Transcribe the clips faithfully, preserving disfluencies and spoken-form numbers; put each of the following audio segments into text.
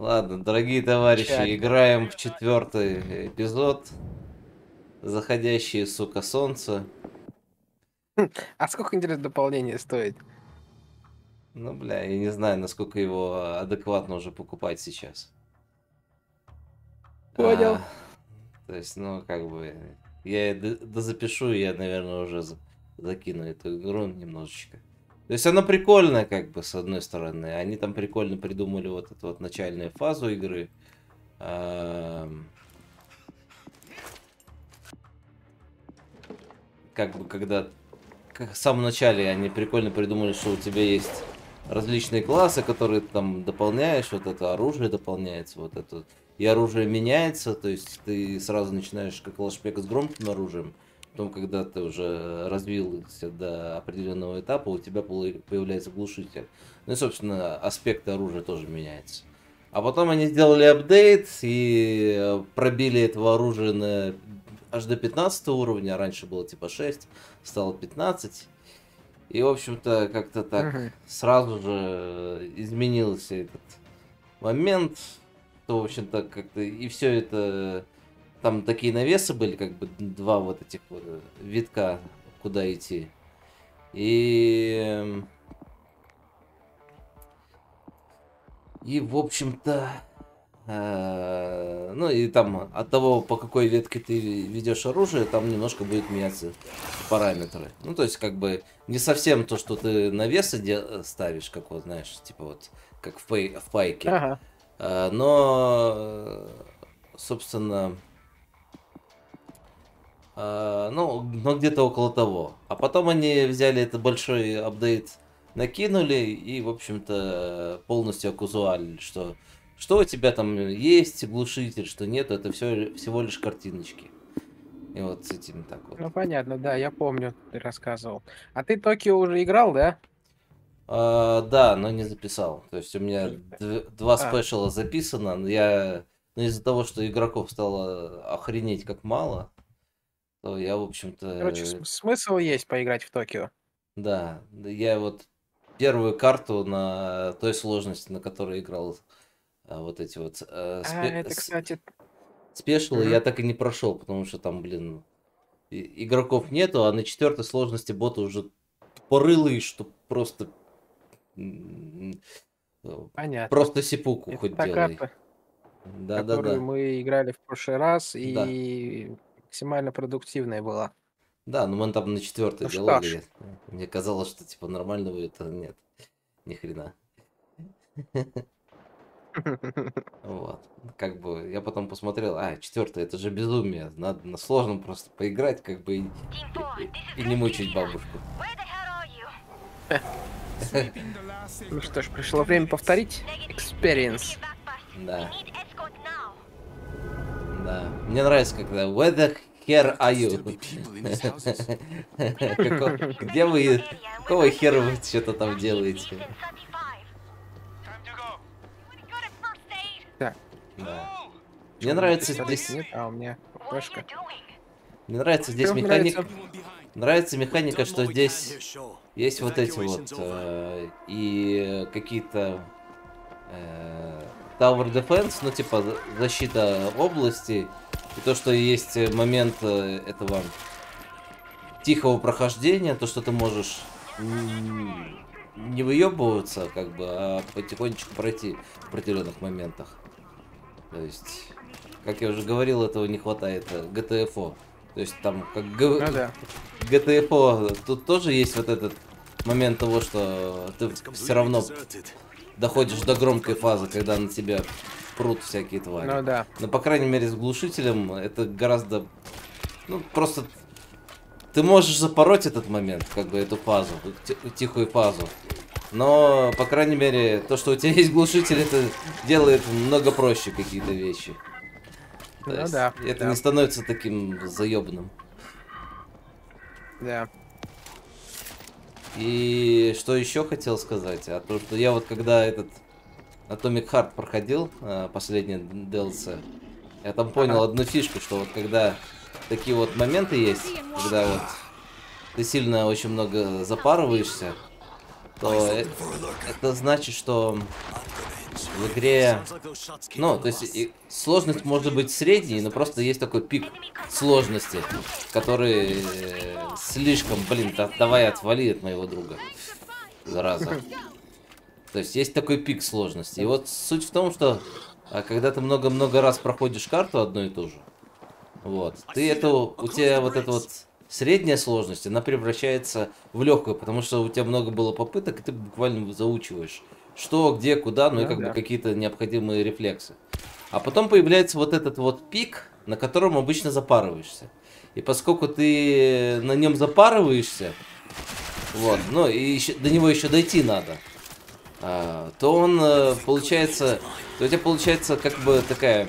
Ладно, дорогие товарищи, Печально. играем в четвертый эпизод. Заходящее, сука, солнце. А сколько, интересно, дополнение стоит? Ну, бля, я не знаю, насколько его адекватно уже покупать сейчас. Понял. А, то есть, ну, как бы, я д- дозапишу, и я, наверное, уже за- закину эту игру немножечко. То есть она прикольная, как бы, с одной стороны. Они там прикольно придумали вот эту вот начальную фазу игры. Ам, Как бы, когда как в самом начале они прикольно придумали, что у тебя есть различные классы, которые ты там дополняешь, вот это оружие дополняется, вот это, и оружие меняется, то есть ты сразу начинаешь как лошпек с громким оружием, потом, когда ты уже развился до определенного этапа, у тебя появляется глушитель. Ну и, собственно, аспект оружия тоже меняется. А потом они сделали апдейт и пробили этого оружия на аж до пятнадцатого уровня, а раньше было типа шесть, стало пятнадцать. И, в общем-то, как-то так Мгм. сразу же изменился этот момент. То, в общем-то, как-то и все это... Там такие навесы были, как бы два вот этих вот витка, куда идти. И... И, в общем-то, э, ну и там от того, по какой ветке ты ведешь оружие, там немножко будет меняться параметры. Ну, то есть, как бы, не совсем то, что ты на весы де- ставишь, как вот, знаешь, типа вот, как в, пай- в пайке. Ага. Э, но, э, собственно, э, ну, ну, где-то около того. А потом они взяли этот большой апдейт, накинули и, в общем-то, полностью оказуалили, что что у тебя там есть, глушитель, что нет, это все всего лишь картиночки. И вот с этим так вот. Ну, понятно, да, я помню, ты рассказывал. А ты Токио уже играл, да? А, да, но не записал. То есть у меня д- два А, спешала записано, но я, но из-за того, что игроков стало охренеть как мало, то я, в короче, общем-то, см- смысл есть поиграть в Токио. да, да, я вот первую карту на той сложности, на которой играл, а, вот эти вот э, А, спе- это, с- кстати... спешилы, я Мгм. так и не прошел, потому что там, блин, и- игроков нету, а на четвертой сложности боты уже тупорылые, что просто м, э, Понятно. просто сипуку Это хоть та делай. карта, которую Да-да-да. мы играли в прошлый раз, Да. и максимально продуктивная была. Да, но мы там на четвертой Ну что делали. ж. я- Мне казалось, что типа нормально будет, а нет, ни хрена. Вот. Как бы я потом посмотрел, а, четвертый, это же безумие. Надо на сложном просто поиграть, как бы и, Team и- four, и- this is и не Red мучить Keisha. бабушку. Where the hell are you? Ну что ж, пришло время повторить Negative. experience. Get back fast. We Да, need escort now. да. Мне нравится, когда where the hell are you? Како- Где вы? Какого хера вы что-то там делаете? Так, Да. Мне почему у меня нравится пистолета здесь, нет, а у меня флешка. мне нравится здесь Что механик, нравится? нравится механика, что здесь есть вот эти вот э, и какие-то э, Tower Defense, ну типа за- защита области, и то, что есть момент э, этого тихого прохождения, то, что ты можешь м, не выебываться, как бы, а потихонечку пройти в определенных моментах. То есть, как я уже говорил, этого не хватает э, джи ти эф о. То есть там как г- Ну да. джи ти эф о, тут тоже есть вот этот момент того, что ты все равно доходишь до громкой фазы, когда на тебя прут всякие твари. Ну да. Но, по крайней мере, с глушителем это гораздо... Ну, просто ты можешь запороть этот момент, как бы эту фазу, ти- тихую фазу. Но, по крайней мере, то, что у тебя есть глушитель, это делает много проще какие-то вещи. То Ну есть, да, это не да, становится таким заебным. да. И что еще хотел сказать? А то, что я вот когда этот Atomic Heart проходил, э, последний ди эл си, я там понял Ага. одну фишку, что вот когда такие вот моменты есть, когда вот ты сильно очень много запарываешься, то э- это значит, что в игре, ну, то есть и сложность может быть средней, но просто есть такой пик сложности, который э, слишком, блин, да, давай отвали от моего друга, зараза. То есть есть такой пик сложности. И вот суть в том, что а, когда ты много-много раз проходишь карту одну и ту же, вот, ты эту, у тебя вот эта вот средняя сложность, она превращается в легкую, потому что у тебя много было попыток, и ты буквально заучиваешь, что, где, куда, ну и Ну как бы да. какие-то необходимые рефлексы. А потом появляется вот этот вот пик, на котором обычно запарываешься. И поскольку ты на нем запарываешься, вот, ну и еще, до него еще дойти надо, а, то он э, получается, то у тебя получается как бы такая,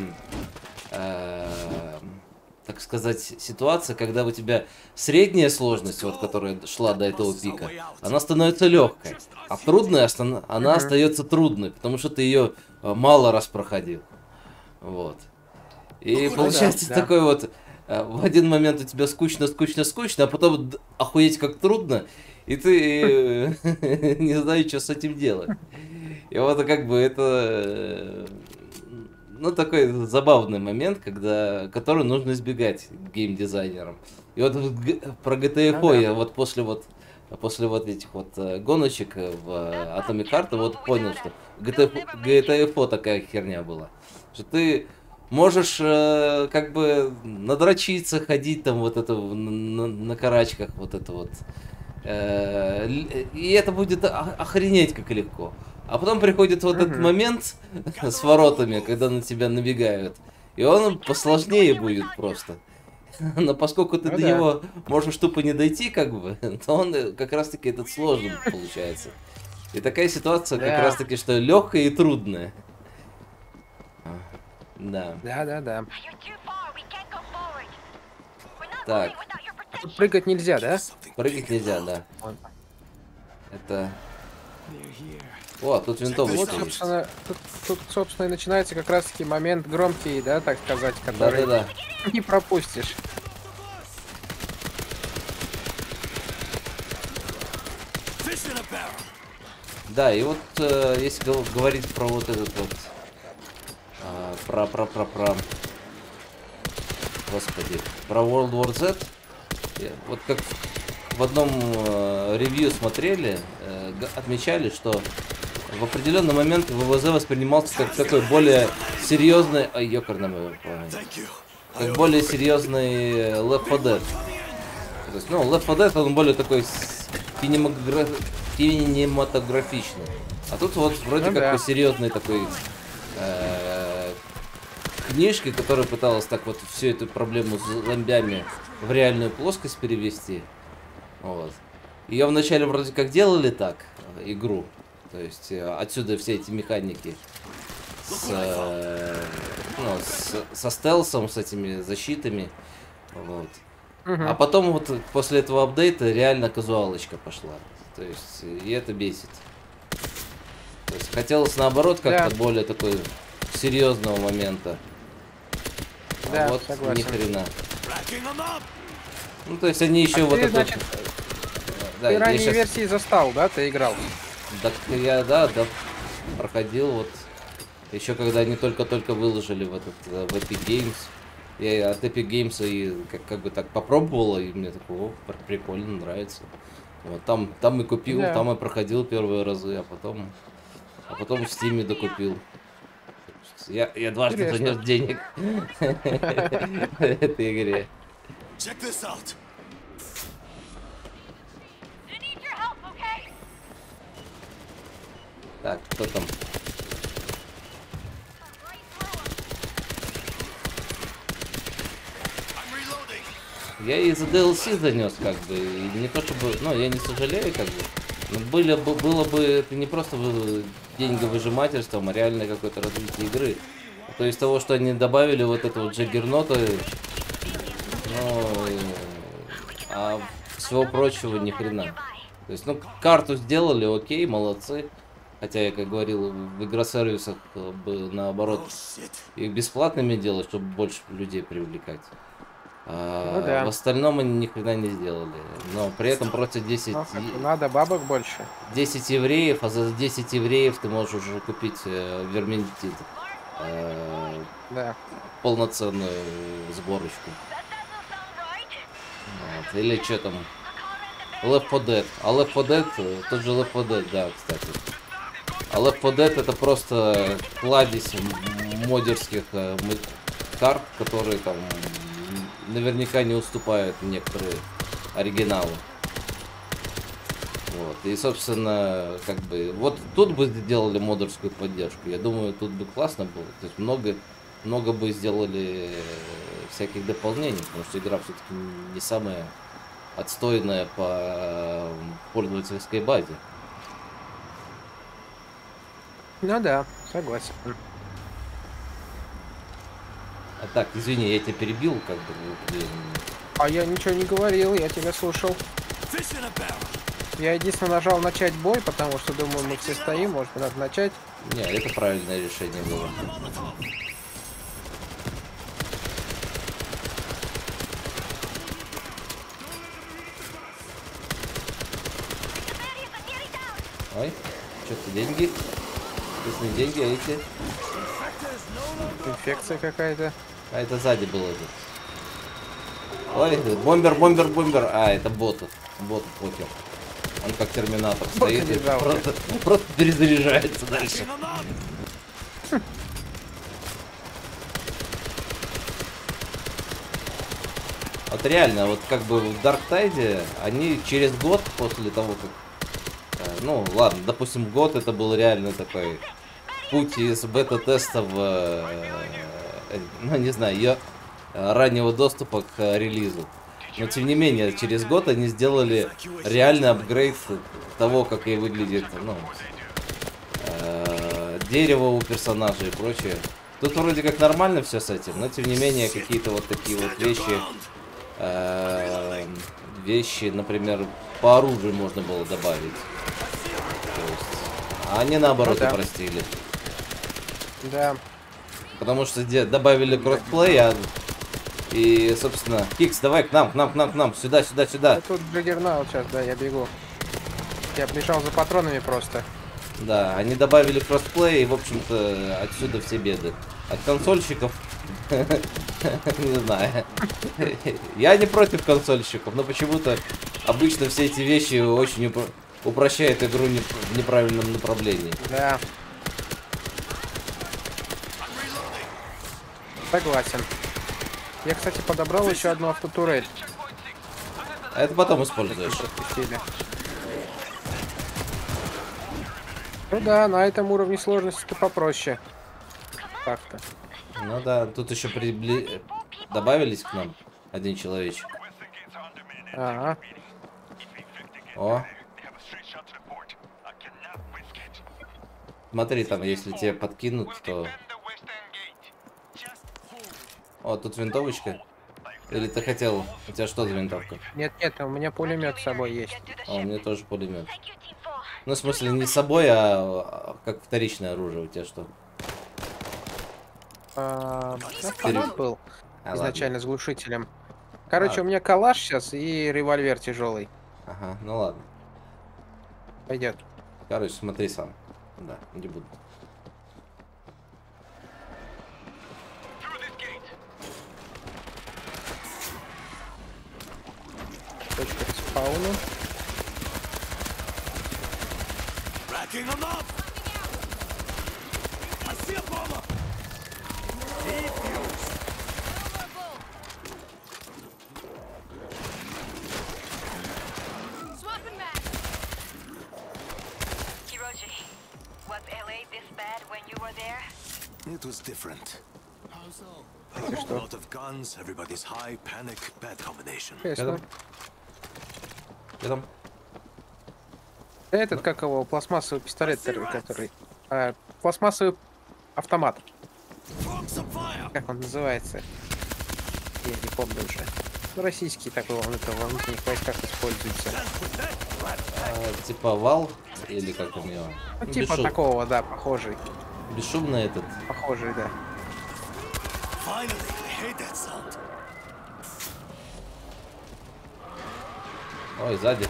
э, так сказать, ситуация, когда у тебя средняя сложность, вот которая шла до этого пика, она становится легкой, а трудная остан- она Мгм. остается трудной, потому что ты ее э, мало раз проходил, вот. И Ну да, получается да. такой вот, э, в один момент у тебя скучно, скучно, скучно, а потом д- охуеть как трудно, и ты э, не знаешь, что с этим делать. И вот как бы это, э, ну, такой забавный момент, когда, который нужно избегать геймдизайнерам. И вот в г- про джи ти эф Ну да. я вот после вот после вот этих вот э, гоночек э, в э, Atomic Heart вот понял, что джи ти эф такая херня была. Что ты можешь э, как бы надрочиться, ходить там вот это в- на, на карачках, вот это вот. Э, л- и это будет о- охренеть как легко. А потом приходит вот этот Мгм. момент с воротами, когда на тебя набегают. И он посложнее будет просто. Но поскольку ты Ну до да. него можешь тупо не дойти, как бы, то он э, как раз таки этот сложным получается. И такая ситуация как Да. раз таки, что легкая и трудная. А, Да. Да, да, да. You're too far. We can't go forward. We're not Так. moving without your А тут protection. прыгать нельзя, да? Прыгать нельзя, да. Вот. Это... О, тут винтовочка Вот, есть. собственно, тут, тут, собственно, и начинается как раз-таки момент громкий, да, так сказать, который Да-да-да. не пропустишь. Да, и вот э, если гов- говорить про вот этот вот, а, про, про, про, про, господи, про World War Z, э, вот как в одном э, ревью смотрели, э, г- отмечали, что в определенный момент ВВЗ воспринимался как такой более серьезный, ай, ёкарный мой память, как более серьезный э, Left фор Dead. То есть, ну, Left фор Dead, он более такой с- кинематограф... кинематографичный. А тут вот вроде Ну как да. бы серьезный такой э, книжки, которая пыталась так вот всю эту проблему с зомбями в реальную плоскость перевести. Вот. Ее вначале вроде как делали так, э, игру. То есть э, отсюда все эти механики с, э, ну, с- со стелсом, с этими защитами. Вот. Мгм. А потом вот после этого апдейта реально казуалочка пошла. То есть, и это бесит. То есть хотелось наоборот как-то Да. более такой серьезного момента. А Да, вот согласен. ни хрена. Ну, то есть они еще А вот ты, это. значит, Да, ты я ранние щас- версии застал, да, ты играл? Так я, да, да, проходил вот. Еще когда они только-только выложили в этот, э, в Epic Games. Я от Epic Games и как, как бы так попробовал, и мне такое, о, пр- прикольно, нравится. Вот, там, там и купил, Да. там и проходил первые разы, а потом, а потом в Стиме докупил. Я, я дважды Интересно. занес денег в этой игре. Check this out. I need your help, okay? Так, кто там? Right through 'em. I'm reloading. Я и за ди эл си занес, как бы, и не то чтобы, ну, я не сожалею, как бы, но были, бы- было бы, это не просто вы- деньговыжимательством, а реальное какое-то развитие игры. То есть того, что они добавили вот это вот джаггернота, ну, и- а всего прочего ни хрена. То есть, ну, карту сделали, окей, молодцы. Хотя я, как говорил, в игросервисах э, бы наоборот Oh shit. их бесплатными делать, чтобы больше людей привлекать. А, Ну да. В остальном они ни хрена не сделали. Но при этом просят десять, Ну, как е- бы надо бабок больше. десять евреев, а за десять евреев ты можешь уже купить э, верментит. э, Да. полноценную сборочку. Вот. Или что там? Left four Dead. А Left four Dead, э, тот же Left four Dead, да, кстати. А Left four Dead это просто кладезь м- модерских э, м- карт, которые там м, наверняка не уступают некоторые оригиналу. Вот. И, собственно, как бы, вот тут бы сделали модерскую поддержку. Я думаю, тут бы классно было. То есть много, много бы сделали э, всяких дополнений, потому что игра все-таки не самая отстойная по э, пользовательской базе. Ну да, согласен. А так, извини, я тебя перебил, как бы. блин. А я ничего не говорил, я тебя слушал. Fish in a barrel. Я единственное нажал начать бой, потому что думаю, мы все стоим, может надо начать. Не, это правильное решение было. Ой, что-то деньги. Если не деньги, а эти. Инфекция какая-то. А это сзади было тут. Ой, бомбер, бомбер, бомбер. А, это боты. Боты, покер. Он как терминатор Боты стоит и не жалко. просто, просто перезаряжается дальше. Вот реально, вот как бы в Dark Tide они через год после того, как... э, Ну, ладно, допустим, год это был реально такой путь из бета-теста в... э, э, Ну, не знаю, ее раннего доступа к э, релизу. Но, тем не менее, через год они сделали реальный апгрейд того, как и выглядит, ну, э, дерево у персонажей и прочее. Тут вроде как нормально все с этим, но, тем не менее, какие-то вот такие вот вещи... Э, вещи, например, по оружию можно было добавить. То есть, а они наоборот Ну да. упростили. Да. Потому что где добавили кроссплей, а... и, собственно, Кикс, давай к нам, к нам, к нам, к нам, сюда, сюда, сюда. А тут Джаггернаут сейчас, да, я бегу. Я бежал за патронами просто. Да, они добавили кроссплей, и, в общем-то, отсюда все беды. От консольщиков, не знаю. Я не против консольщиков, но почему-то обычно все эти вещи очень упро- упрощают игру не- в неправильном направлении. Да. Согласен. Я, кстати, подобрал еще одну автотурель. А это потом используешь. Пропустили. Ну да, на этом уровне сложности-то попроще. Так-то. Ну да, тут еще прибли... добавились к нам один человечек. Ага. О. Смотри, там, если тебе подкинут, то... О, тут винтовочка. Или ты хотел... У тебя что за винтовка? Нет-нет, у меня пулемет с собой есть. А, у меня тоже пулемет. Ну, в смысле, не с собой, а как вторичное оружие. У тебя что? А, автомат был А, изначально с глушителем. Короче, А. у меня калаш сейчас и револьвер тяжелый. ладно. Ага, ну ладно. Пойдет. Короче, смотри сам. Да, не буду. Точка спауна. Racking them up. I see a bomber. Swapping back. Hiroji, was L A this bad when you were there? It was different. How so? Ты A что? lot of guns, everybody's high, panic, bad combination. Ясно. Что там? Этот, как его, пластмассовый пистолет, который... который а, пластмассовый автомат. Throwing some fire. Как он называется? Я не помню уже. Ну, российский такой, он это во внутренних войсках используется. А, типа вал? Или как там его? Ну, Ну, типа бесшум- такого, да, похожий. Бесшумный этот. Похожий, да. Finally, I hate that sound. Ой, сзади.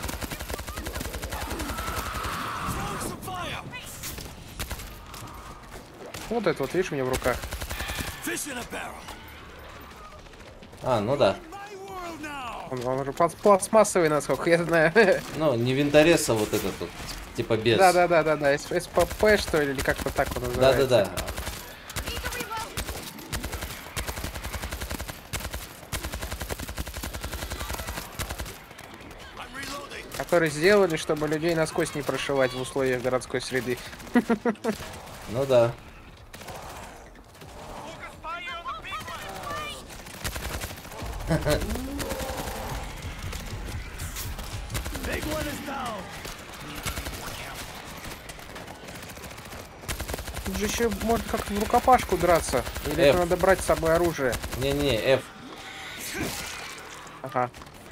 Вот это вот, видишь, у меня в руках. Fish in a barrel. А, ну да. My world now. Он, он уже пласт- пластмассовый, насколько я знаю. Ну, не винторез, а вот этот вот. Типа без. Да-да-да-да-да, эс пэ пэ, что ли, или как-то так он называется. Да-да-да. I'm reloading. Который сделали, чтобы людей насквозь не прошивать в условиях городской среды. Ну да. Big one is down. Тут же еще можно как-то в рукопашку драться. Или это F. надо брать с собой оружие. Не-не, F. Ага.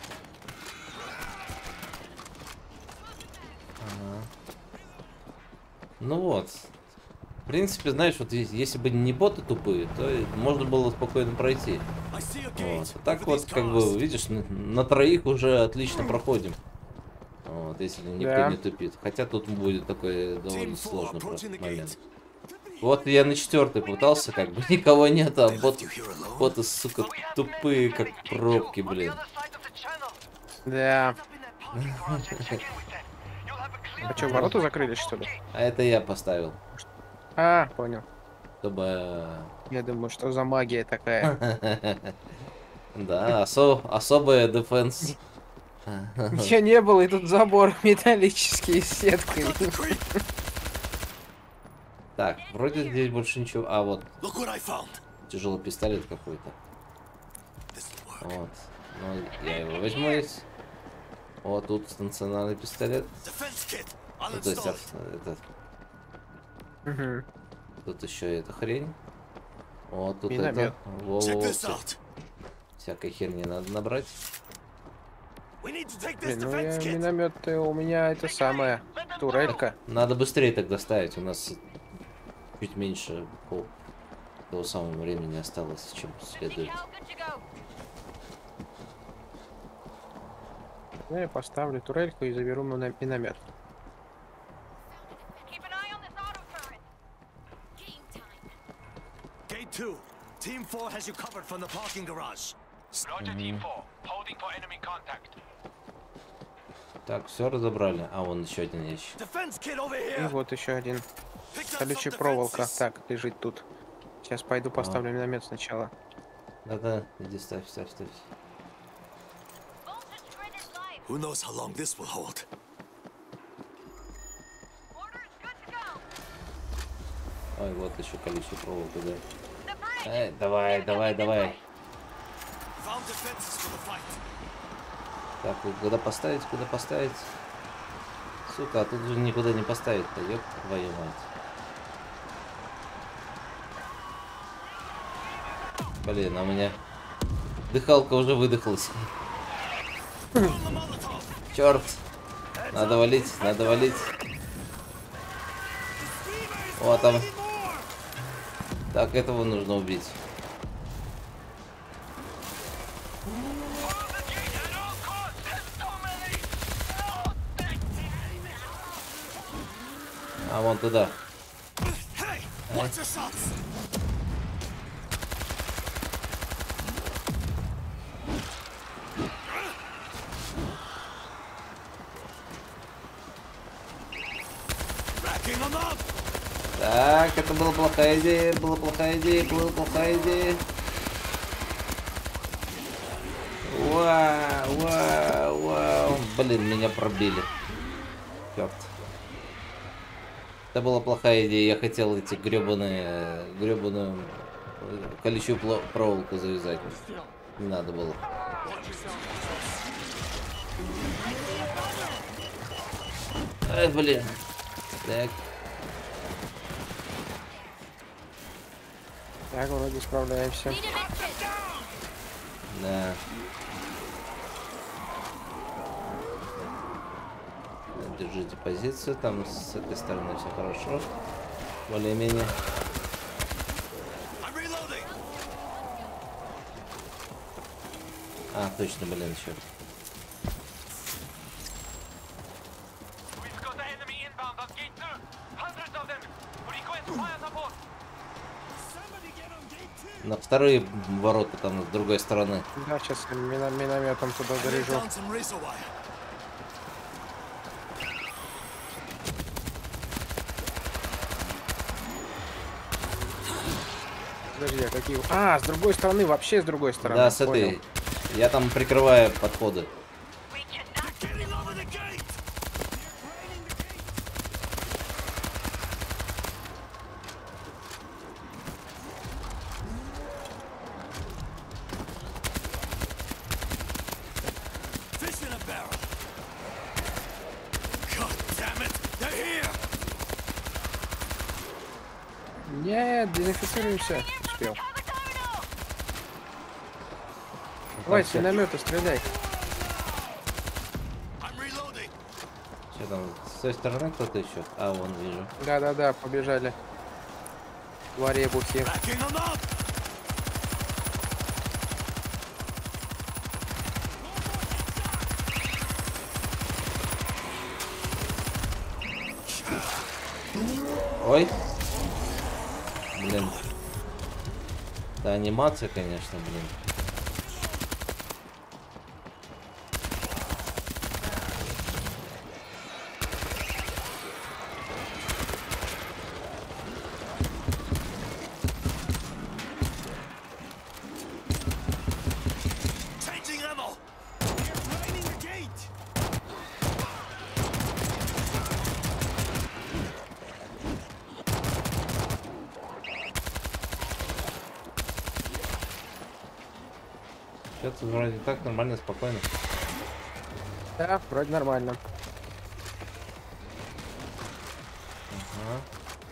Ну вот. В принципе, знаешь, вот е- если бы не боты тупые, то и можно было спокойно пройти. I see a gate. Вот. А так over вот, these как cars. бы, видишь, на, на троих уже отлично проходим. Вот, если никто Да. не тупит. Хотя тут будет такой довольно Team four сложный approaching просто the момент. gate. Вот я на четвертый пытался, как бы никого нет, а They left бот, you here alone? боты, сука, тупые, как пробки, блин. Да. А что, ворота закрылись, что ли? А это я поставил, А, понял. чтобы... Я думаю, что за магия такая. Да, осо- особая дефенс. Ничего не было, и тут забор металлический с сеткой. Так, вроде здесь больше ничего. А, вот, Look what I found. тяжелый пистолет какой-то. This will work. Вот. Ну, я его возьму здесь. Вот тут станционарный пистолет. Defense kit. I'll Ну, то есть, install от- it. этот, Мгм. тут еще эта хрень. Вот тут Миномет. это. Во, Check во, во, this всё. out. Всякой херни надо набрать. We need to take this Блин, ну я defense kit. миномет у меня это самое. Турелька. Надо быстрее тогда ставить. У нас чуть меньше по того самого времени осталось, чем следует. Ну, я поставлю турельку и заберу мина- миномет. Gate two. Team four has you covered from the parking garage. Roger, Team four. Holding for enemy contact. Так, все разобрали. А, вон еще один ящик. Defense kit over И here. вот еще один. Picked up Колючая some проволока. defenses. Так, лежит тут. Сейчас пойду поставлю миномет сначала. Да-да, иди ставь, ставь, ставь. Who knows how long this will hold? Ой, вот еще количество проволока, да. Эй, давай, давай, давай. Found defenses for the fight. Так, вот куда поставить, куда поставить? Сука, а тут же никуда не поставить, пойдет твою мать. Блин, а у меня дыхалка уже выдохлась. Черт! Надо валить, надо валить. Вот там. Так, этого нужно убить. А вон туда. Hey, watch your shots. Racking them up. Так, это была плохая идея, была плохая идея, была плохая идея. Вау, вау, вау. Блин, меня пробили. Черт. Это была плохая идея. Я хотел эти гребаные, гребаную колючую пло- проволоку завязать. Не надо было. Ай, блин. Так. Так, вроде справляемся. Да. Держите позицию, там с этой стороны все хорошо. Более-менее. I'm reloading. А, точно, блин, еще. На вторые ворота там с другой стороны. Да, сейчас минометом туда Lay заряжу. down some razor wire. Подожди, а какие... А, с другой стороны, вообще с другой стороны. Да, с понял. этой. Я там прикрываю подходы. Reach your dark Getting over the gate. Fish in a barrel. God damn it! They're here. Нет, дезинфицируемся. Успел. Давай, с миномета стреляй. I'm reloading. Что там? С той стороны кто-то еще? А, вон вижу. Да-да-да, побежали. В аребухе. Backing them up. Ой. Блин. Да, анимация, конечно, блин. Changing ammo. They're draining the gate. Сейчас вроде так нормально, спокойно. Да, вроде нормально. Ага.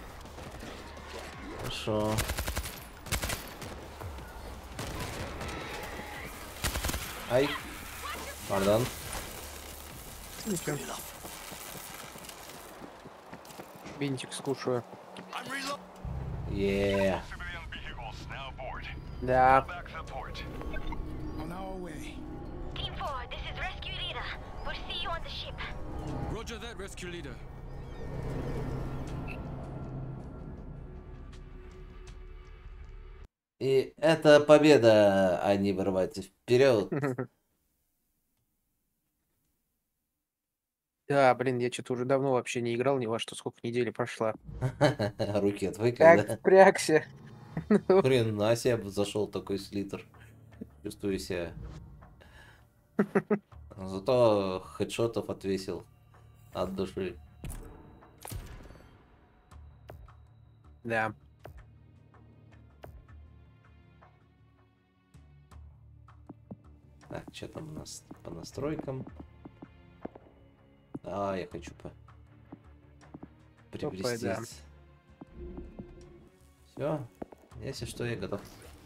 Хорошо. Ай. Пардон. Ничего. Бинтик скушаю. I'm reloading. Е. Civilian vehicles now aboard. Да. Back support. On our way. Team four, this is Rescue Leader. We'll see you on the ship. Roger that, rescue leader. И это победа, а не вырывается вперед. Да, блин, я что-то уже давно вообще не играл ни во что, сколько недели прошла. Руки отвыкли, Как да? впрягся. Хрена себе зашел такой слитер. Чувствую себя. Зато хедшотов отвесил от души. Да. Так, что там у нас по настройкам? А, я хочу по... приобрести. да. Все, если что, я готов.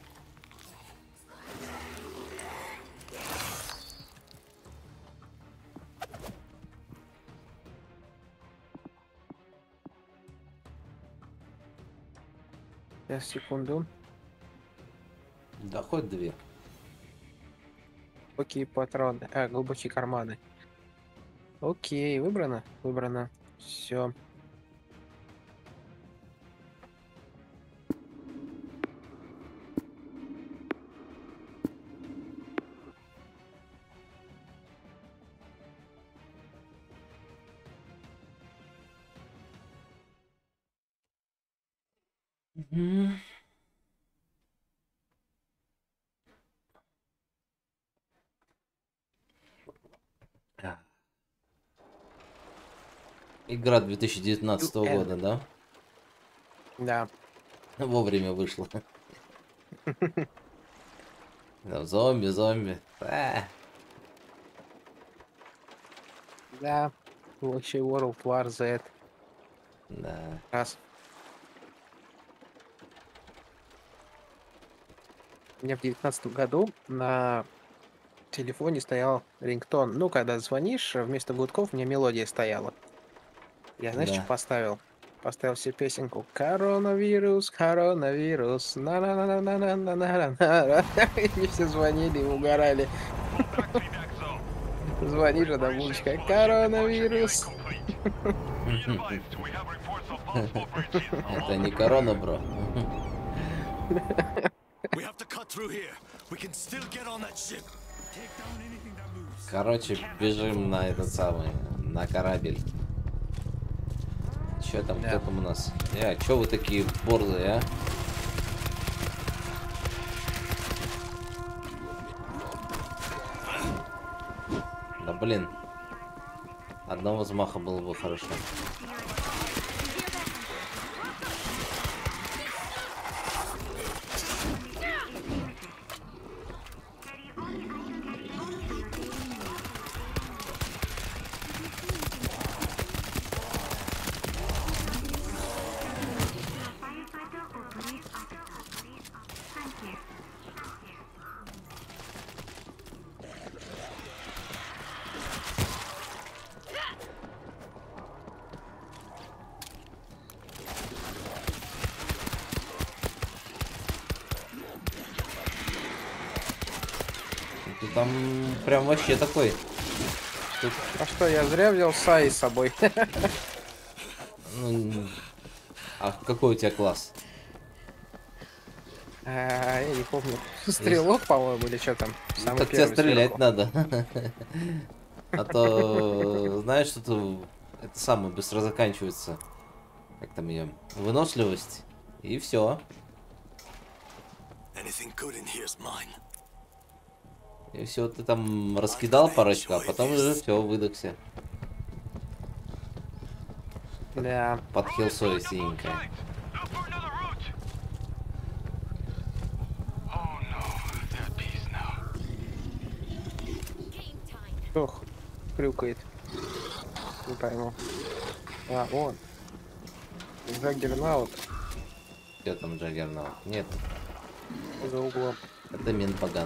Сейчас, секунду. Да, хоть две. Глубокие патроны. А, глубокие карманы. Окей, выбрано? Выбрано. Все. Игра две тысячи девятнадцатого ю эн. года, да? Да. Вовремя вышла. Да, зомби, зомби. А, Да. Вообще World War Z. да. Раз. У меня в девятнадцатом году на телефоне стоял рингтон. Ну, когда звонишь, вместо гудков у меня мелодия стояла. Я, знаешь, Да. что поставил? Поставил себе песенку «Коронавирус, коронавирус, на-на-на-на-на-на-на-на». И мне все звонили и угорали. Factory back zone. Звонишь, а там музычка «Коронавирус». Complete. Be advised, we have reports of multiple breaches. Это не корона, бро. We have to cut through here. We can still get on that ship. Короче, бежим на этот самый, на корабль. Че там, Да. кто там у нас? Я, че вы такие борзые, а? Да блин. Одного взмаха было бы хорошо. Ты там прям вообще такой. Тут, А что, я зря взял Саи с собой. ну, а какой у тебя класс? А, я не помню. Стрелок, по-моему, или что там? Самый Так тебе первый стрелять сверху. надо. А то, знаешь, что-то это самое быстро заканчивается. Как там ее? Выносливость. И все. Anything good in here's mine. И все, ты там раскидал парочку, а потом уже все, выдохся. Да. Под хилсой синенькая. Look for another route. Oh no, that piece now. Ох, крюкает. Не пойму. А, вон. Джаггернаут Где там Джаггернаут? Нет, за углом. это Минпаган.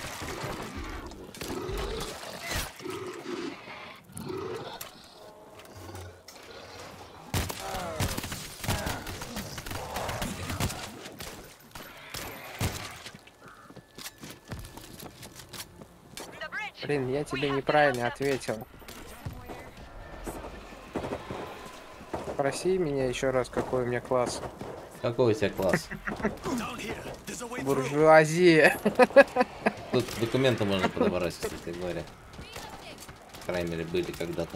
The bridge. Блин, я тебе неправильно ответил. Спроси меня еще раз, какой у меня класс. Какой у тебя класс? Down here. There's a way through. Буржуазия. Тут документы можно подобрать, кстати говоря. По крайней мере, были когда-то.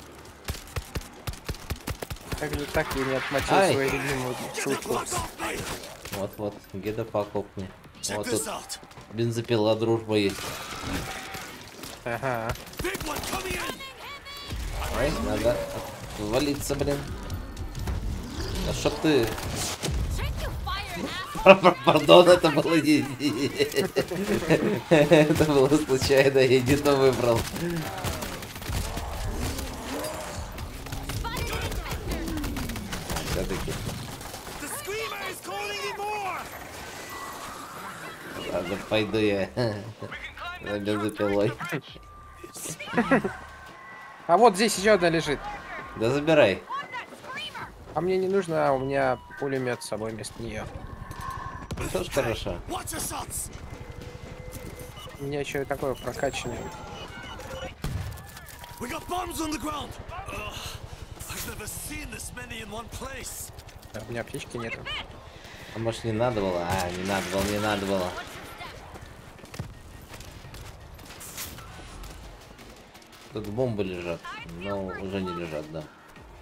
Как же так я не отмочил Ай. свою любимую шутку. Вот-вот, где-то покопни. Check Вот this тут out. бензопила, дружба есть. Ага. Big one coming in. Ой, надо отвалиться, блин. Да что ты? Пардон, это было не... Это было случайно, я не то выбрал. Все-таки. The screamer is calling in more. Ладно, пойду я за бензопилой. А вот здесь еще одна лежит. Да забирай. А мне не нужно, а у меня пулемет с собой вместо нее. Ну тоже хорошо. Watch your shots. У меня еще и такое прокачанное. We got bombs on the ground. Ugh, I've never seen this many in one place. А у меня аптечки нету. А может не надо было? А, не надо было, не надо было. Тут бомбы лежат, но уже не лежат, да.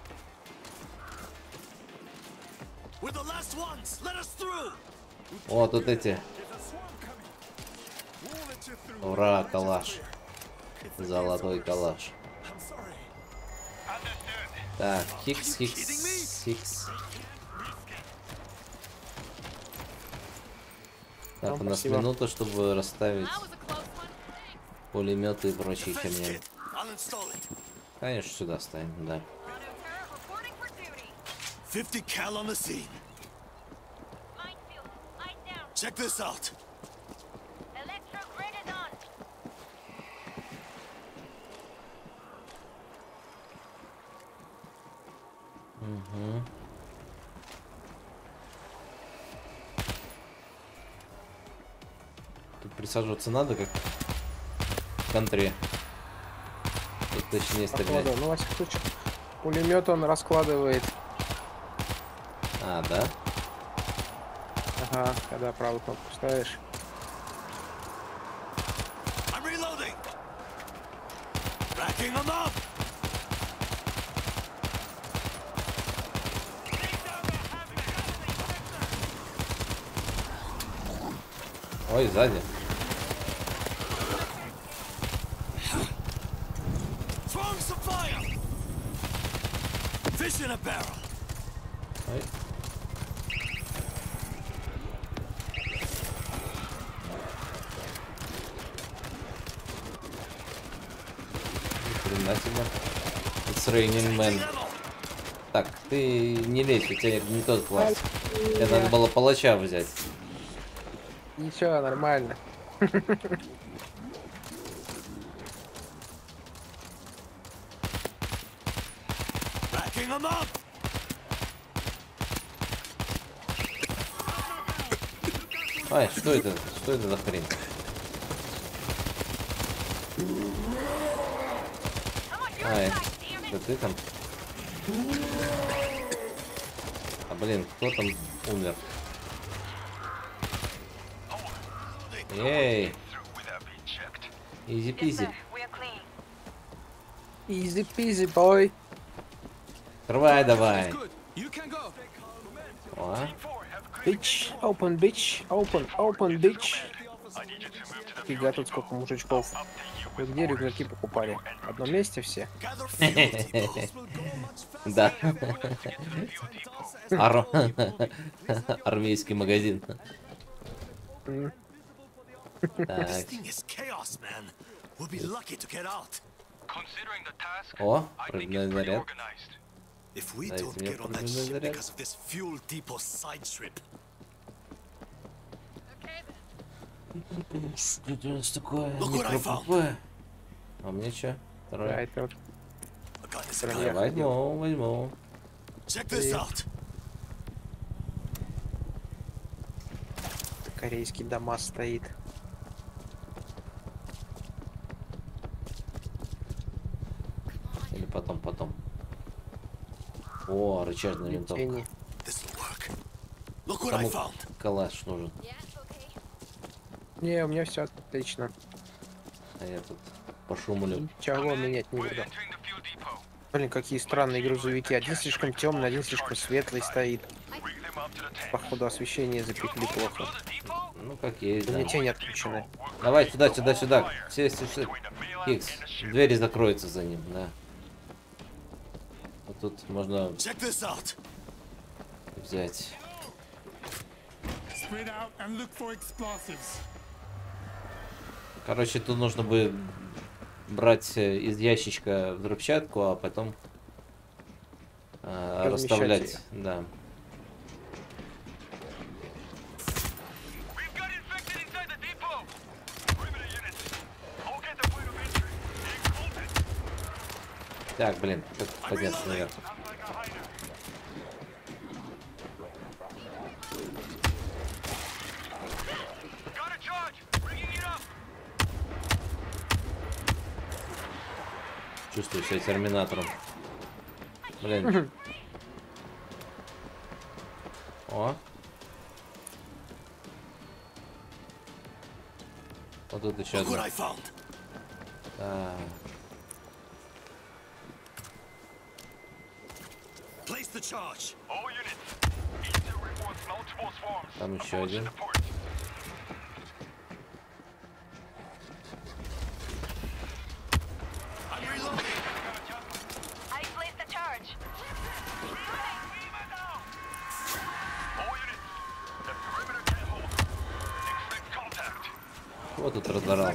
We're the last ones. Let us through. О, тут эти. Ура, калаш. Золотой калаш. Так, хикс, хикс, хикс. Так, Ну, у нас спасибо. минута, чтобы расставить пулеметы и прочие Defense херни. kit. I'll install it. Конечно, сюда ставим, да. Reporting for duty. fifty cal on the scene. Minefield. Light down. Check this out. Electro grid is on. Угу. Тут присаживаться надо, как в контре. Тут точнее стрелять. Походу, ну, во всяком случае, пулемет он раскладывает. А, да? Ага, когда правую кнопку ставишь. I'm reloading. Racking them up. Ой, сзади. Throwing some fire. Fish in a barrel. Ой. Ни хрена себе. It's raining man. Так, ты не лезь, у тебя не тот класс. Тебе надо было палача взять. Ничего, нормально. Racking them up. Ай, что это? Что это за хрень? Ай, что ты там? А блин, кто там умер? Эй, изи-пизи. We're clean. Easy peasy, boy. Открывай давай. Good. You can go. О, Bitch, open, bitch, open, open, bitch. Фига тут сколько мужичков. Вы где рюкзаки покупали? В одном месте все? Gather fuel depots. да. Ар- Армейский магазин. М. This Так. thing is chaos, man. We'll be lucky to get out. Considering the task, О, I think прыгной it's pretty заряд. organized. If we Дайте don't мне get on that прыгной ship заряд. because of this fuel depot side trip, Что это у нас такое? Look what I found. Микро-ПП. А мне что? Да, Второе. это вот I got this Прям gun. я ходил. Возьму, возьму. Check this out. корейский ДАМАЗ стоит. Или потом, потом. О, рычажная винтовка. Тени. This'll work. Look what I Кому found. калаш нужен? Не, у меня все отлично. А я тут пошумлю. Ничего менять не We're буду. entering the fuel depot. Блин, какие странные грузовики. Один слишком темный, один слишком светлый стоит. Bring them up to the tank. Походу освещение запекли плохо. Close the depot. Ну как есть, У да. меня тени отключены. Давай сюда, сюда, сюда. Все, все, все. Between the mainland Хикс, and the ship. двери закроются за ним, да. Вот тут можно Check this out. взять. Spread out and look for explosives. Короче, тут нужно бы брать э, из ящичка взрывчатку, а потом э, Размещать расставлять. её. Да. We've got infected inside the depot. Perimeter units. I'll get the point of entry. Being halted. Так, блин, как подняться наверх? Sounds like a hider. Got a charge. Bringing it up. Чувствую себя терминатором. Блин. О. Вот тут еще Look what одна. I found. Так. Place the charge. All units. Each reports multiple swarms. Там еще Approach один. the port. I'm reloading. I placed the charge. All units. The perimeter can't hold. Expect contact. Вот тут разорал.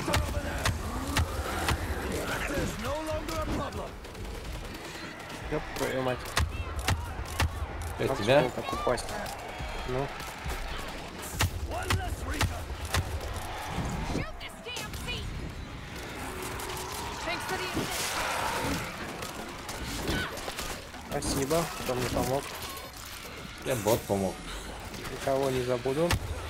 Ёп, твою мать. Опять Как тебя? успел так упасть? Ну, Shoot this damn seat. Thanks for the assist. спасибо, кто мне помог. Я бот помог. Никого не забуду.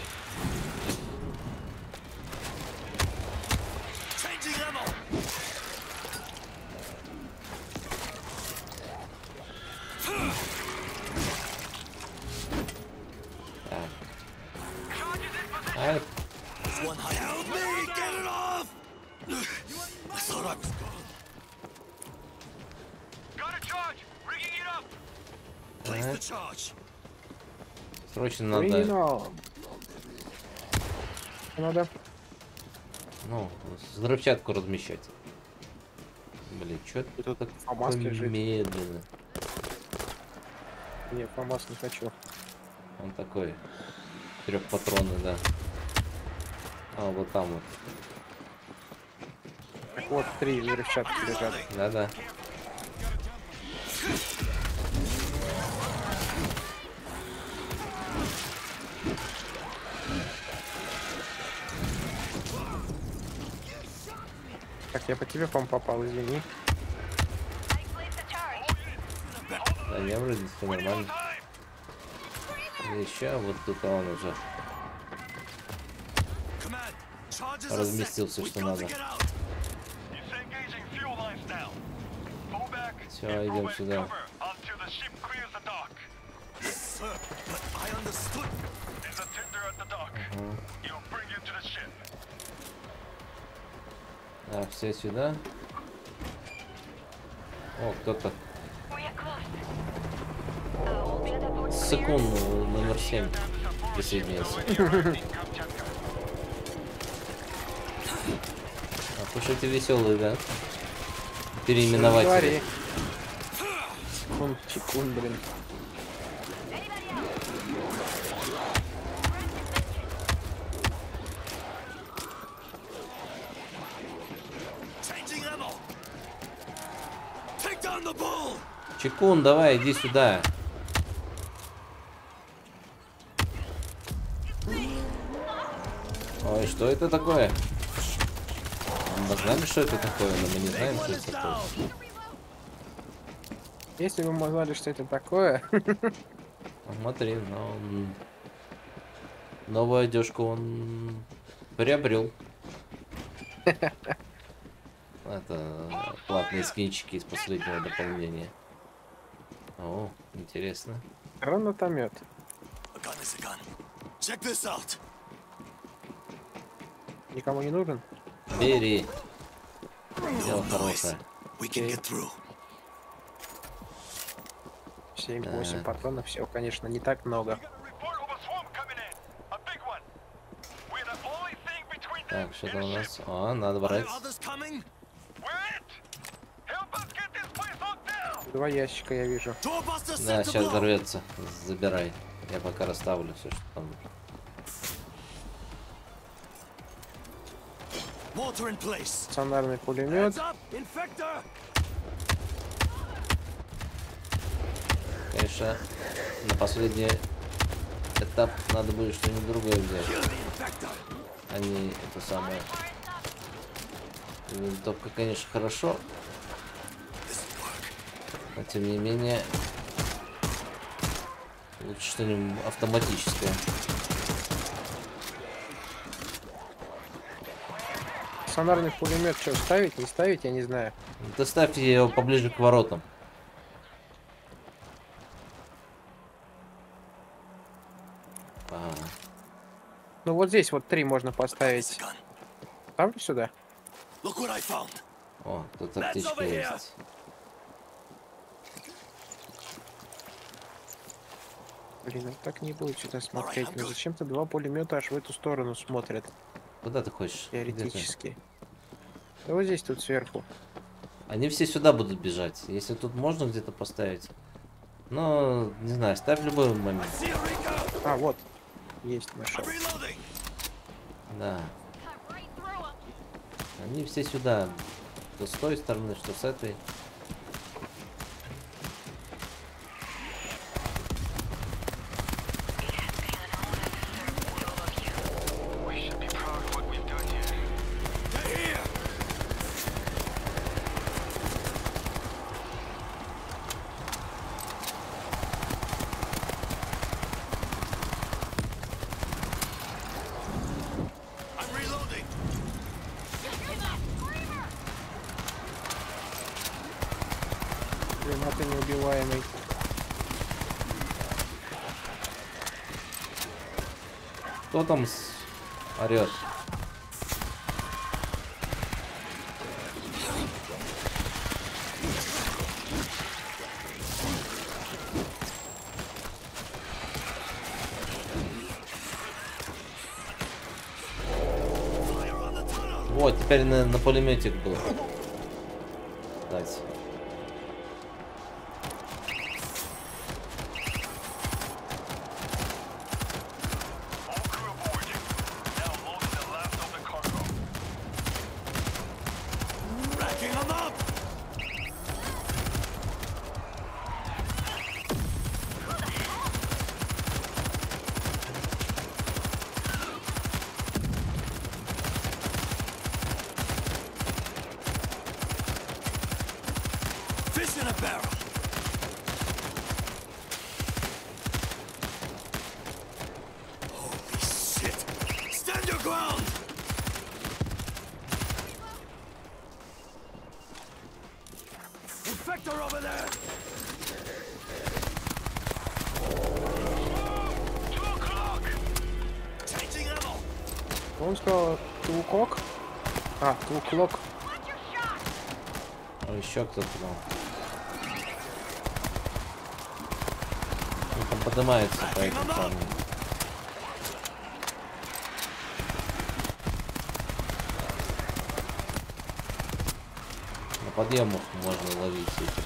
Changing ammo. Так. Ай, One high. Help me! Get it off! I thought I was gone. Got a charge. Rigging it up. Place ага. the charge. Срочно надо, Принял. Надо. ну, взрывчатку размещать. Блин, чё И ты тут так ФАМАС лежит. медленно? Нет, ФАМАС не хочу. Он такой, трехпатронный, да. А, вот там вот. Так вот, три взрывчатки лежат. Да-да. Так, я по тебе, по-моему, попал, извини. I placed a charge. Да, я вроде все нормально. Еще вот тут он уже Command. Charges are set. разместился, We что got надо. to get out. Disengaging fuel lines now. Pull back. Всё, and идем provide сюда. cover until the ship clears the dock. Sir, but I understood. There's a tender at the dock. He'll bring you to the ship. А, все сюда. О, кто-то. We are close. Uh, we'll be at the port clear. Секунду, номер семь присоединился. А, слушайте, веселые, да? Переименовать Говори. тебя. Чекун, чекун, блин. Changing ammo. Take down the bull. Чекун, давай, иди сюда. Ой, что это такое? Мы знаем, что это такое, но мы не знаем, что это такое. Если бы мы знали, что это такое, Смотри, ну, он- новую одежку он приобрел. Это платные скинчики из последнего дополнения. О, интересно. гранатомет. A gun is a gun. Check this out. Никому не нужен? Бери. Дело No noise. хорошее. We can get through. семь-восемь Да. патронов, всего, конечно, не так много. Got a report of a swarm coming in. A big one. We're the only thing between them Так, что-то and у the нас. ship. А, надо Are брать. there others coming? We're it. Help us get this place locked down. Два ящика я вижу. Doorbuster Да, set to сейчас blow. взорвется. Забирай. Я пока расставлю все, что там. Water in place. Стационарный пулемет. Heads up, infector. Конечно, на последний этап надо будет что-нибудь другое взять, Kill the infector. а не это самое. Винтовка, конечно, хорошо, This will work. но тем не менее лучше что-нибудь автоматическое. Стационарный пулемет, что, ставить, не ставить, я не знаю. Ты ставь ее поближе к воротам. А, Ну вот здесь вот три можно It's поставить. a gun. Ставлю сюда. Look what I found. о, тут That's аптечка over here. есть. Блин, ну так не будет сюда смотреть. I'm Ну good. зачем-то два пулемета аж в эту сторону смотрят, Куда ты хочешь? Где ты? теоретически. Да вот здесь тут сверху. Они все сюда будут бежать. Если тут можно где-то поставить. Ну, не знаю, ставь в любой момент. See you, Rico. А, вот. Есть, нашел. I'm reloading. Да. Cut right through 'em. Они все сюда. Что с той стороны, что с этой. We should be proud of what we've done here. They're here. I'm reloading. Гранаты неубиваемый. Кто там с Орет. Вот, теперь на, на пулеметик был. Кстати. All crew aboard. Now loading the last of the cargo. Racking them up! Fish in a barrel! Holy shit! Stand your ground! Infector over there! Two o'clock. Changing ammo! Он сказал two o'clock. А, two o'clock. А еще кто-то там. Он там поднимается по этим самым. На подъемах можно ловить этих.